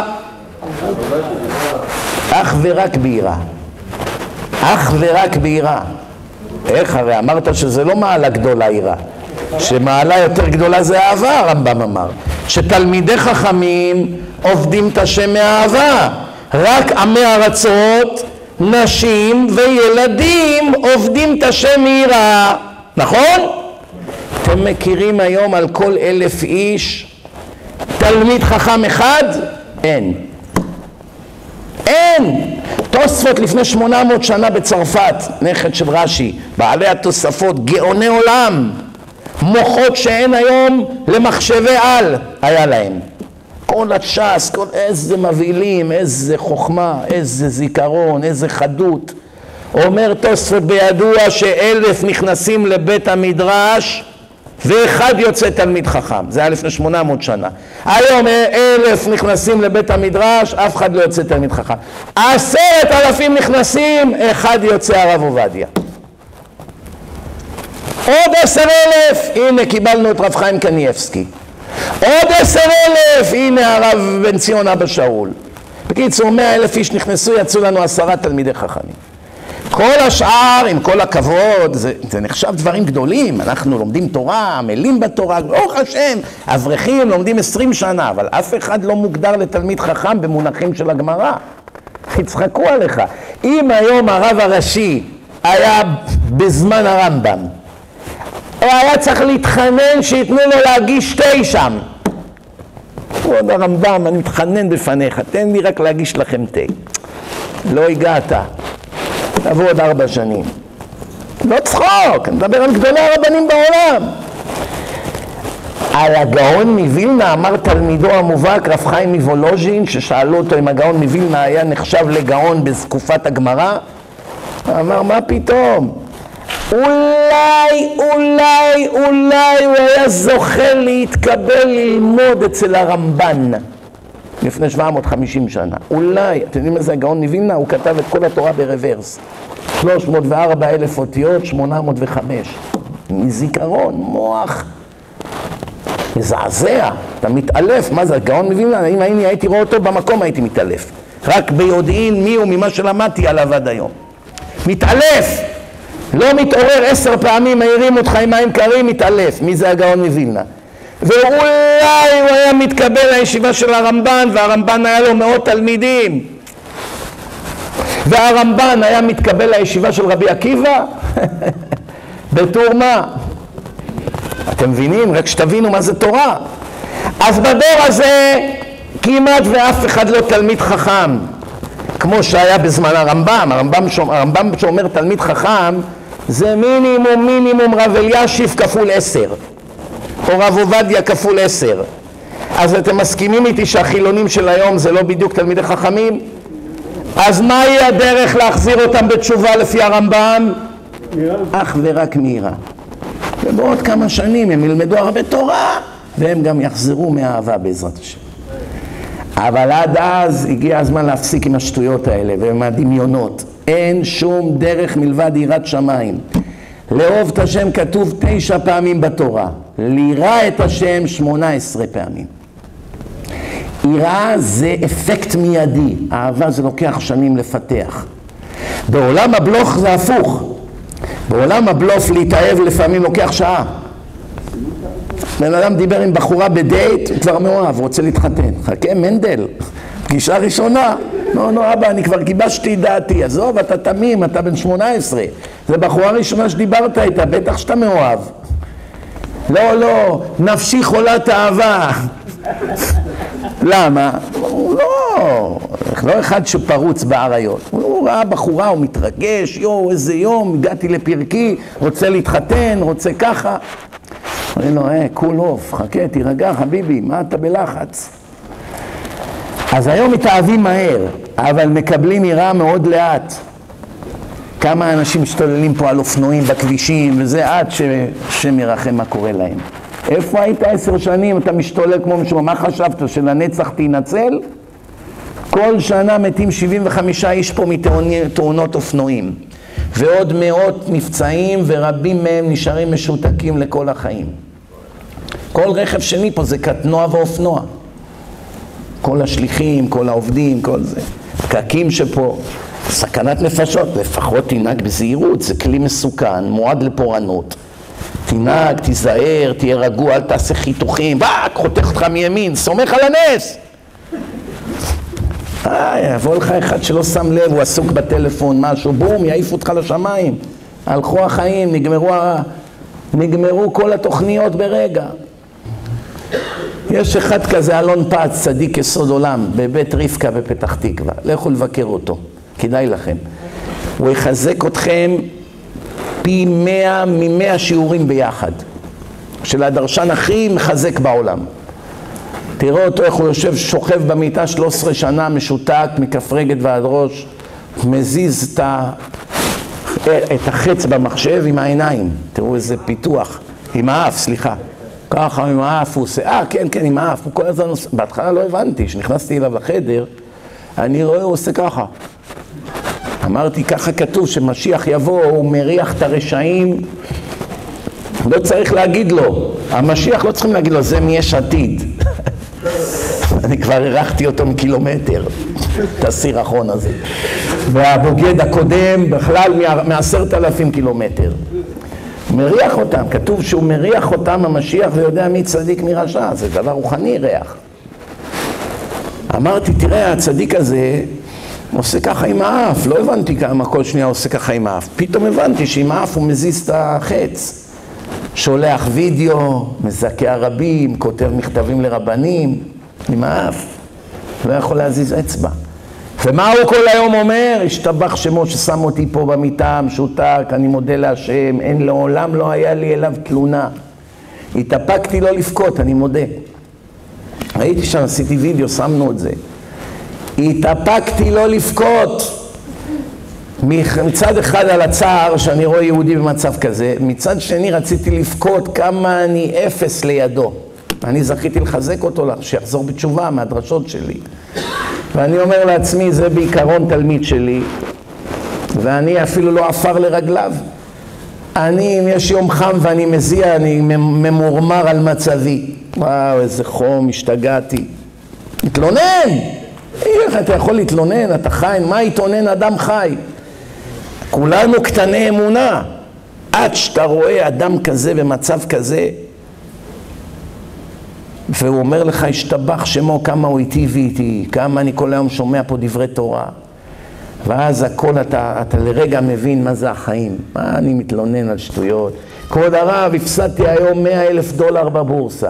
אך ורק ביראה. אך ורק ביראה. איך? הרי אמרת שזה לא מעלה גדולה יראה. שמעלה יותר גדולה זה אהבה, הרמב"ם אמר. שתלמידי חכמים עובדים את השם מאהבה. רק עמי ארצות, נשים וילדים עובדים את השם מיראה. נכון? אתם מכירים היום על כל אלף איש תלמיד חכם אחד? אין. אין. תוספות לפני שמונה מאות שנה בצרפת, נכד של רש"י, בעלי התוספות, גאוני עולם, מוחות שאין היום למחשבי על, היה להם. כל הש"ס, כל איזה מבהילים, איזה חוכמה, איזה זיכרון, איזה חדות. אומר תוספות בידוע שאלף נכנסים לבית המדרש ואחד יוצא תלמיד חכם. זה היה לפני שמונה מאות שנה. היום אלף נכנסים לבית המדרש, אף אחד לא יוצא תלמיד חכם. עשרת אלפים נכנסים, אחד יוצא הרב עובדיה. עוד עשר אלף, הנה קיבלנו את רב חיים קניאבסקי. עוד עשר אלף, הנה הרב בן ציון אבא שאול. בקיצור, מאה אלף איש נכנסו, יצאו לנו עשרה תלמידי חכמים. כל השאר, עם כל הכבוד, זה, זה נחשב דברים גדולים. אנחנו לומדים תורה, עמלים בתורה, ברוך השם, אברכים לומדים עשרים שנה, אבל אף אחד לא מוגדר לתלמיד חכם במונחים של הגמרא. יצחקו עליך. אם היום הרב הראשי היה בזמן הרמב"ם, הוא היה צריך להתחנן שיתנו לו להגיש תה שם. כבוד הרמב"ם, אני מתחנן בפניך, תן לי רק להגיש לכם תה. לא הגעת. תבוא עוד ארבע שנים. לא צחוק, אני מדבר על גדולי הרבנים בעולם. על הגאון מווילנה אמר תלמידו המובהק רב חיים מוולוז'ין, ששאלו אותו אם הגאון מווילנה היה נחשב לגאון בתקופת הגמרא, אמר מה פתאום? אולי, אולי, אולי הוא היה זוכה להתקבל ללמוד אצל הרמב"ן לפני שבע מאות וחמישים שנה. אולי, אתם יודעים מה זה הגאון מווילנה? הוא כתב את כל התורה ברוורס. שלוש מאות וארבע אלף אותיות, שמונה מאות וחמש. מזיכרון, מוח. מזעזע, אתה מתעלף. מה זה הגאון מווילנה? אם אני הייתי רואה אותו במקום הייתי מתעלף. רק ביודעין מי הוא ממה שלמדתי עליו עד היום. מתעלף. לא מתעורר עשר פעמים, מעירים אותך עם מים קרים, מתעלף. מי זה הגאון מווילנה? ואולי הוא היה מתקבל לישיבה של הרמב"ן, והרמב"ן היה לו מאות תלמידים. והרמב"ן היה מתקבל לישיבה של רבי עקיבא? בתור מה? אתם מבינים? רק שתבינו מה זה תורה. אז בדור הזה כמעט ואף אחד לא תלמיד חכם. כמו שהיה בזמן הרמב"ם. הרמב"ם, הרמב"ם שאומר תלמיד חכם, זה מינימום מינימום רב אלישיב כפול עשר. או רב עובדיה כפול עשר. אז אתם מסכימים איתי שהחילונים של היום זה לא בדיוק תלמידי חכמים? אז מהי הדרך להחזיר אותם בתשובה לפי הרמב"ם? אך ורק מיראה. ובעוד כמה שנים הם ילמדו הרבה תורה, והם גם יחזרו מהאהבה בעזרת השם. אבל עד אז הגיע הזמן להפסיק עם השטויות האלה ועם הדמיונות. אין שום דרך מלבד יראת שמיים. לאהוב את השם כתוב תשע פעמים בתורה. ליראה את השם שמונה עשרה פעמים. יראה זה אפקט מיידי. אהבה זה לוקח שנים לפתח. בעולם הבלוף זה הפוך. בעולם הבלוף להתאהב לפעמים לוקח שעה. בן אדם דיבר עם בחורה בדייט, הוא כבר מאוהב, רוצה להתחתן. חכה, מנדל, פגישה ראשונה. לא, לא, אבא, אני כבר גיבשתי דעתי. עזוב, אתה תמים, אתה בן שמונה עשרה. זה בחורה ראשונה שדיברת איתה, בטח שאתה מאוהב. לא, לא, נפשי חולת אהבה. למה? לא, לא אחד שפרוץ בעריות. הוא ראה בחורה, הוא מתרגש, יו, איזה יום, הגעתי לפרקי, רוצה להתחתן, רוצה ככה. אומר לו, אה, קול אוף, חכה, תירגע, חביבי, מה אתה בלחץ? אז היום מתאהבים מהר, אבל מקבלים יראה מאוד לאט. כמה אנשים משתוללים פה על אופנועים בכבישים, וזה עד ששם ירחם מה קורה להם. איפה היית עשר שנים, אתה משתולל כמו משהו, מה חשבת, שלנצח תינצל? כל שנה מתים שבעים וחמישה איש פה מתאונות אופנועים. ועוד מאות נפצעים, ורבים מהם נשארים משותקים לכל החיים. כל רכב שני פה זה קטנוע ואופנוע. כל השליחים, כל העובדים, כל זה. פקקים שפה. סכנת נפשות, לפחות תנהג בזהירות, זה כלי מסוכן, מועד לפורענות. תנהג, תיזהר, תהיה רגוע, אל תעשה חיתוכים, בק, חותך אותך מימין, סומך על הנס. אה, יבוא לך אחד שלא שם לב, הוא עסוק בטלפון, משהו, בום, יעיף אותך לשמיים. הלכו החיים, נגמרו, נגמרו כל התוכניות ברגע. יש אחד כזה, אלון פץ, צדיק יסוד עולם, בבית רבקה בפתח תקווה. לכו לבקר אותו, כדאי לכם. הוא יחזק אתכם פי מאה ממאה שיעורים ביחד. של הדרשן הכי מחזק בעולם. תראו אותו איך הוא יושב, שוכב במיטה שלוש עשרה שנה, משותק, מכף רגל ועד ראש, מזיז את, ה... את החץ במחשב עם העיניים. תראו איזה פיתוח. עם האף, סליחה. ככה עם האף הוא עושה, אה כן כן עם האף, הוא כל הזמן עושה, בהתחלה לא הבנתי, כשנכנסתי אליו לחדר, אני רואה הוא עושה ככה. אמרתי ככה כתוב שמשיח יבוא, הוא מריח את הרשעים, לא צריך להגיד לו, המשיח לא צריכים להגיד לו, זה מיש עתיד. אני כבר הרחתי אותו מקילומטר, את הסירחון הזה. והבוגד הקודם בכלל מעשרת אלפים קילומטר. מריח אותם, כתוב שהוא מריח אותם המשיח ויודע מי צדיק מי רשע, זה דבר רוחני ריח. אמרתי, תראה, הצדיק הזה עושה ככה עם האף, לא הבנתי כמה כל שנייה עושה ככה עם האף. פתאום הבנתי שעם האף הוא מזיז את החץ. שולח וידאו, מזכה הרבים, כותב מכתבים לרבנים, עם האף. לא יכול להזיז אצבע. ומה הוא כל היום אומר? השתבח שמו ששם אותי פה במיטה, משותק, אני מודה להשם, אין לעולם לא היה לי אליו תלונה. התאפקתי לא לפקוט, אני מודה. הייתי שם, עשיתי וידאו, שמנו את זה. התאפקתי לא לפקוט. מצד אחד על הצער שאני רואה יהודי במצב כזה, מצד שני רציתי לפקוט כמה אני אפס לידו. אני זכיתי לחזק אותו, שיחזור בתשובה מהדרשות שלי. ואני אומר לעצמי, זה בעיקרון תלמיד שלי, ואני אפילו לא עפר לרגליו. אני, אם יש יום חם ואני מזיע, אני ממורמר על מצבי. וואו, איזה חום, השתגעתי. התלונן! איך אתה יכול להתלונן? אתה חי, מה יתלונן אדם חי? כולנו קטני אמונה. עד שאתה רואה אדם כזה במצב כזה, והוא אומר לך, השתבח שמו, כמה הוא איתי ואיתי, כמה אני כל היום שומע פה דברי תורה. ואז הכל אתה, אתה לרגע מבין מה זה החיים. מה אני מתלונן על שטויות? כבוד הרב, הפסדתי היום מאה אלף דולר בבורסה.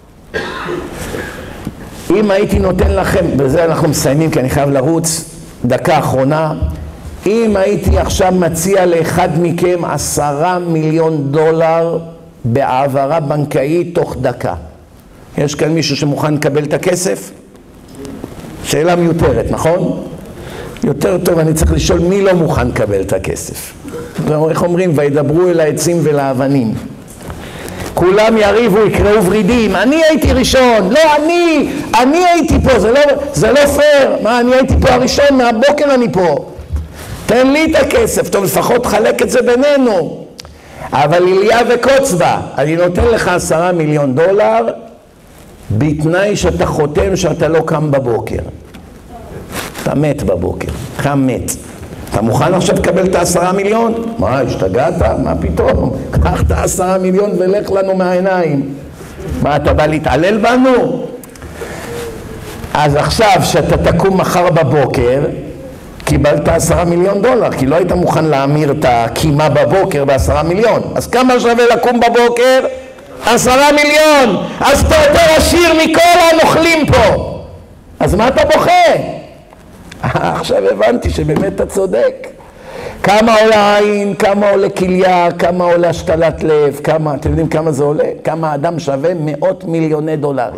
אם הייתי נותן לכם, בזה אנחנו מסיימים כי אני חייב לרוץ, דקה אחרונה. אם הייתי עכשיו מציע לאחד מכם עשרה מיליון דולר בהעברה בנקאית תוך דקה. יש כאן מישהו שמוכן לקבל את הכסף? שאלה מיותרת, נכון? יותר טוב, אני צריך לשאול מי לא מוכן לקבל את הכסף. איך אומרים? וידברו אל העצים ולאבנים. כולם יריבו, יקראו ורידים. אני הייתי ראשון. לא, אני. אני הייתי פה. זה לא, זה לא פייר. מה, אני הייתי פה הראשון, מהבוקר אני פה. תן לי את הכסף. טוב, לפחות חלק את זה בינינו. אבל איליה וקוצבה, אני נותן לך עשרה מיליון דולר, בתנאי שאתה חותם שאתה לא קם בבוקר. אתה מת בבוקר, אתה מת. אתה מוכן עכשיו לקבל את העשרה מיליון? מה, השתגעת? מה פתאום? קח את העשרה מיליון ולך לנו מהעיניים. מה, אתה בא להתעלל בנו? אז עכשיו שאתה תקום מחר בבוקר, קיבלת עשרה מיליון דולר, כי לא היית מוכן להמיר את הקימה בבוקר בעשרה מיליון. אז כמה שווה לקום בבוקר? עשרה מיליון! אז אתה יותר עשיר מכל הנוכלים פה! אז מה אתה בוכה? עכשיו הבנתי שבאמת אתה צודק. כמה עולה עין, כמה עולה כליה, כמה עולה השתלת לב, כמה, אתם יודעים כמה זה עולה? כמה אדם שווה? מאות מיליוני דולרים.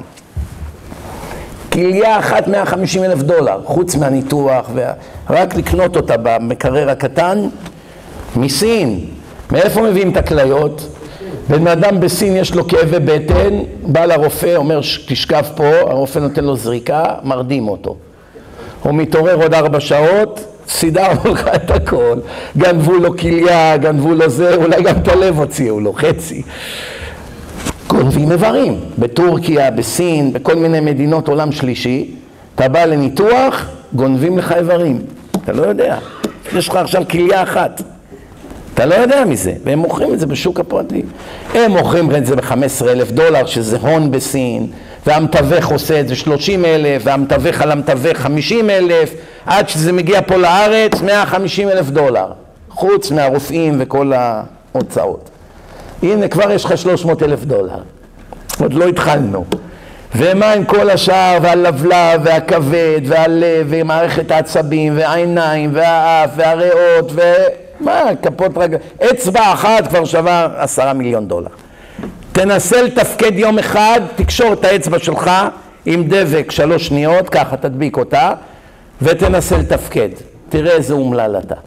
כליה אחת מאה וחמישים אלף דולר, חוץ מהניתוח, וה... רק לקנות אותה במקרר הקטן, מסין. מאיפה מביאים את הכליות? בן אדם בסין יש לו כאבי בטן, בא לרופא, אומר תשכב פה, הרופא נותן לו זריקה, מרדים אותו. הוא מתעורר עוד ארבע שעות, סידרנו לך את הכל, גנבו לו כליה, גנבו לו זה, אולי גם את הלב הוציאו לו, חצי. גונבים איברים, בטורקיה, בסין, בכל מיני מדינות עולם שלישי, אתה בא לניתוח, גונבים לך איברים, אתה לא יודע. יש לך עכשיו כליה אחת. אתה לא יודע מזה, והם מוכרים את זה בשוק הפרטי. הם מוכרים את זה ב-חמישה עשר אלף דולר, שזה הון בסין, והמתווך עושה את זה שלושים אלף, והמתווך על המתווך חמישים אלף, עד שזה מגיע פה לארץ, מאה וחמישים אלף דולר, חוץ מהרופאים וכל ההוצאות. הנה, כבר יש לך שלוש מאות אלף דולר. עוד לא התחלנו. ומה עם כל השאר, והלבלב, והכבד, והלב, ומערכת העצבים, והעיניים, והאף, והריאות, ומה, כפות רגע. אצבע אחת כבר שווה עשרה מיליון דולר. תנסה לתפקד יום אחד, תקשור את האצבע שלך עם דבק שלוש שניות, ככה תדביק אותה, ותנסה לתפקד. תראה איזה אומלל אתה.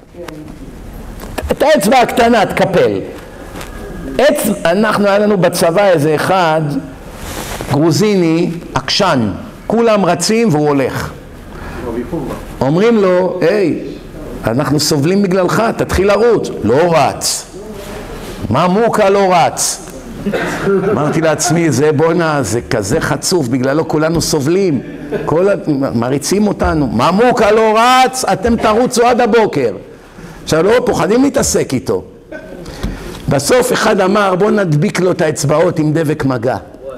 את האצבע הקטנה תקפל. אצ... אנחנו, היה לנו בצבא איזה אחד, גרוזיני, עקשן, כולם רצים והוא הולך. אומרים לו, היי, אנחנו סובלים בגללך, תתחיל לרוץ. לא רץ. מה מוקה לא רץ? אמרתי לעצמי, זה בונה, זה כזה חצוף, בגללו כולנו סובלים, כל... מריצים אותנו. מה מוקה לא רץ? אתם תרוצו עד הבוקר. עכשיו לא פוחדים להתעסק איתו. בסוף אחד אמר, בוא נדביק לו את האצבעות עם דבק מגע.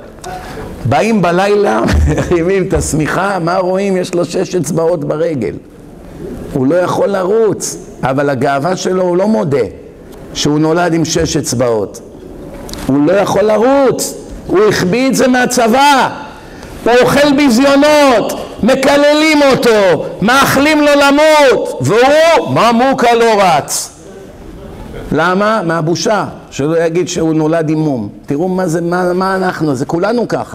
באים בלילה, מרימים את השמיכה, מה רואים? יש לו שש אצבעות ברגל. הוא לא יכול לרוץ, אבל הגאווה שלו הוא לא מודה שהוא נולד עם שש אצבעות. הוא לא יכול לרוץ, הוא החביא את זה מהצבא, הוא אוכל ביזיונות, מקללים אותו, מאכלים לו למות, והוא, מה מוקה לא רץ? למה? מהבושה, שלא יגיד שהוא נולד עם מום. תראו מה זה, מה, מה אנחנו, זה כולנו ככה.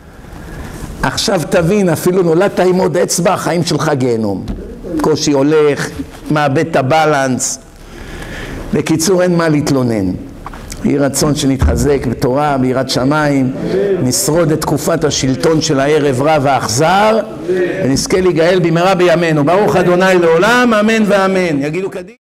עכשיו תבין, אפילו נולדת עם עוד אצבע, החיים שלך גיהנום. קושי הולך, מאבד את הבלנס. בקיצור, אין מה להתלונן. יהי רצון שנתחזק בתורה, ביראת שמיים, נשרוד את תקופת השלטון של הערב רע והאכזר, ונזכה להיגאל במהרה בימינו. ברוך אדוני לעולם, אמן ואמן. יגידו קדימה.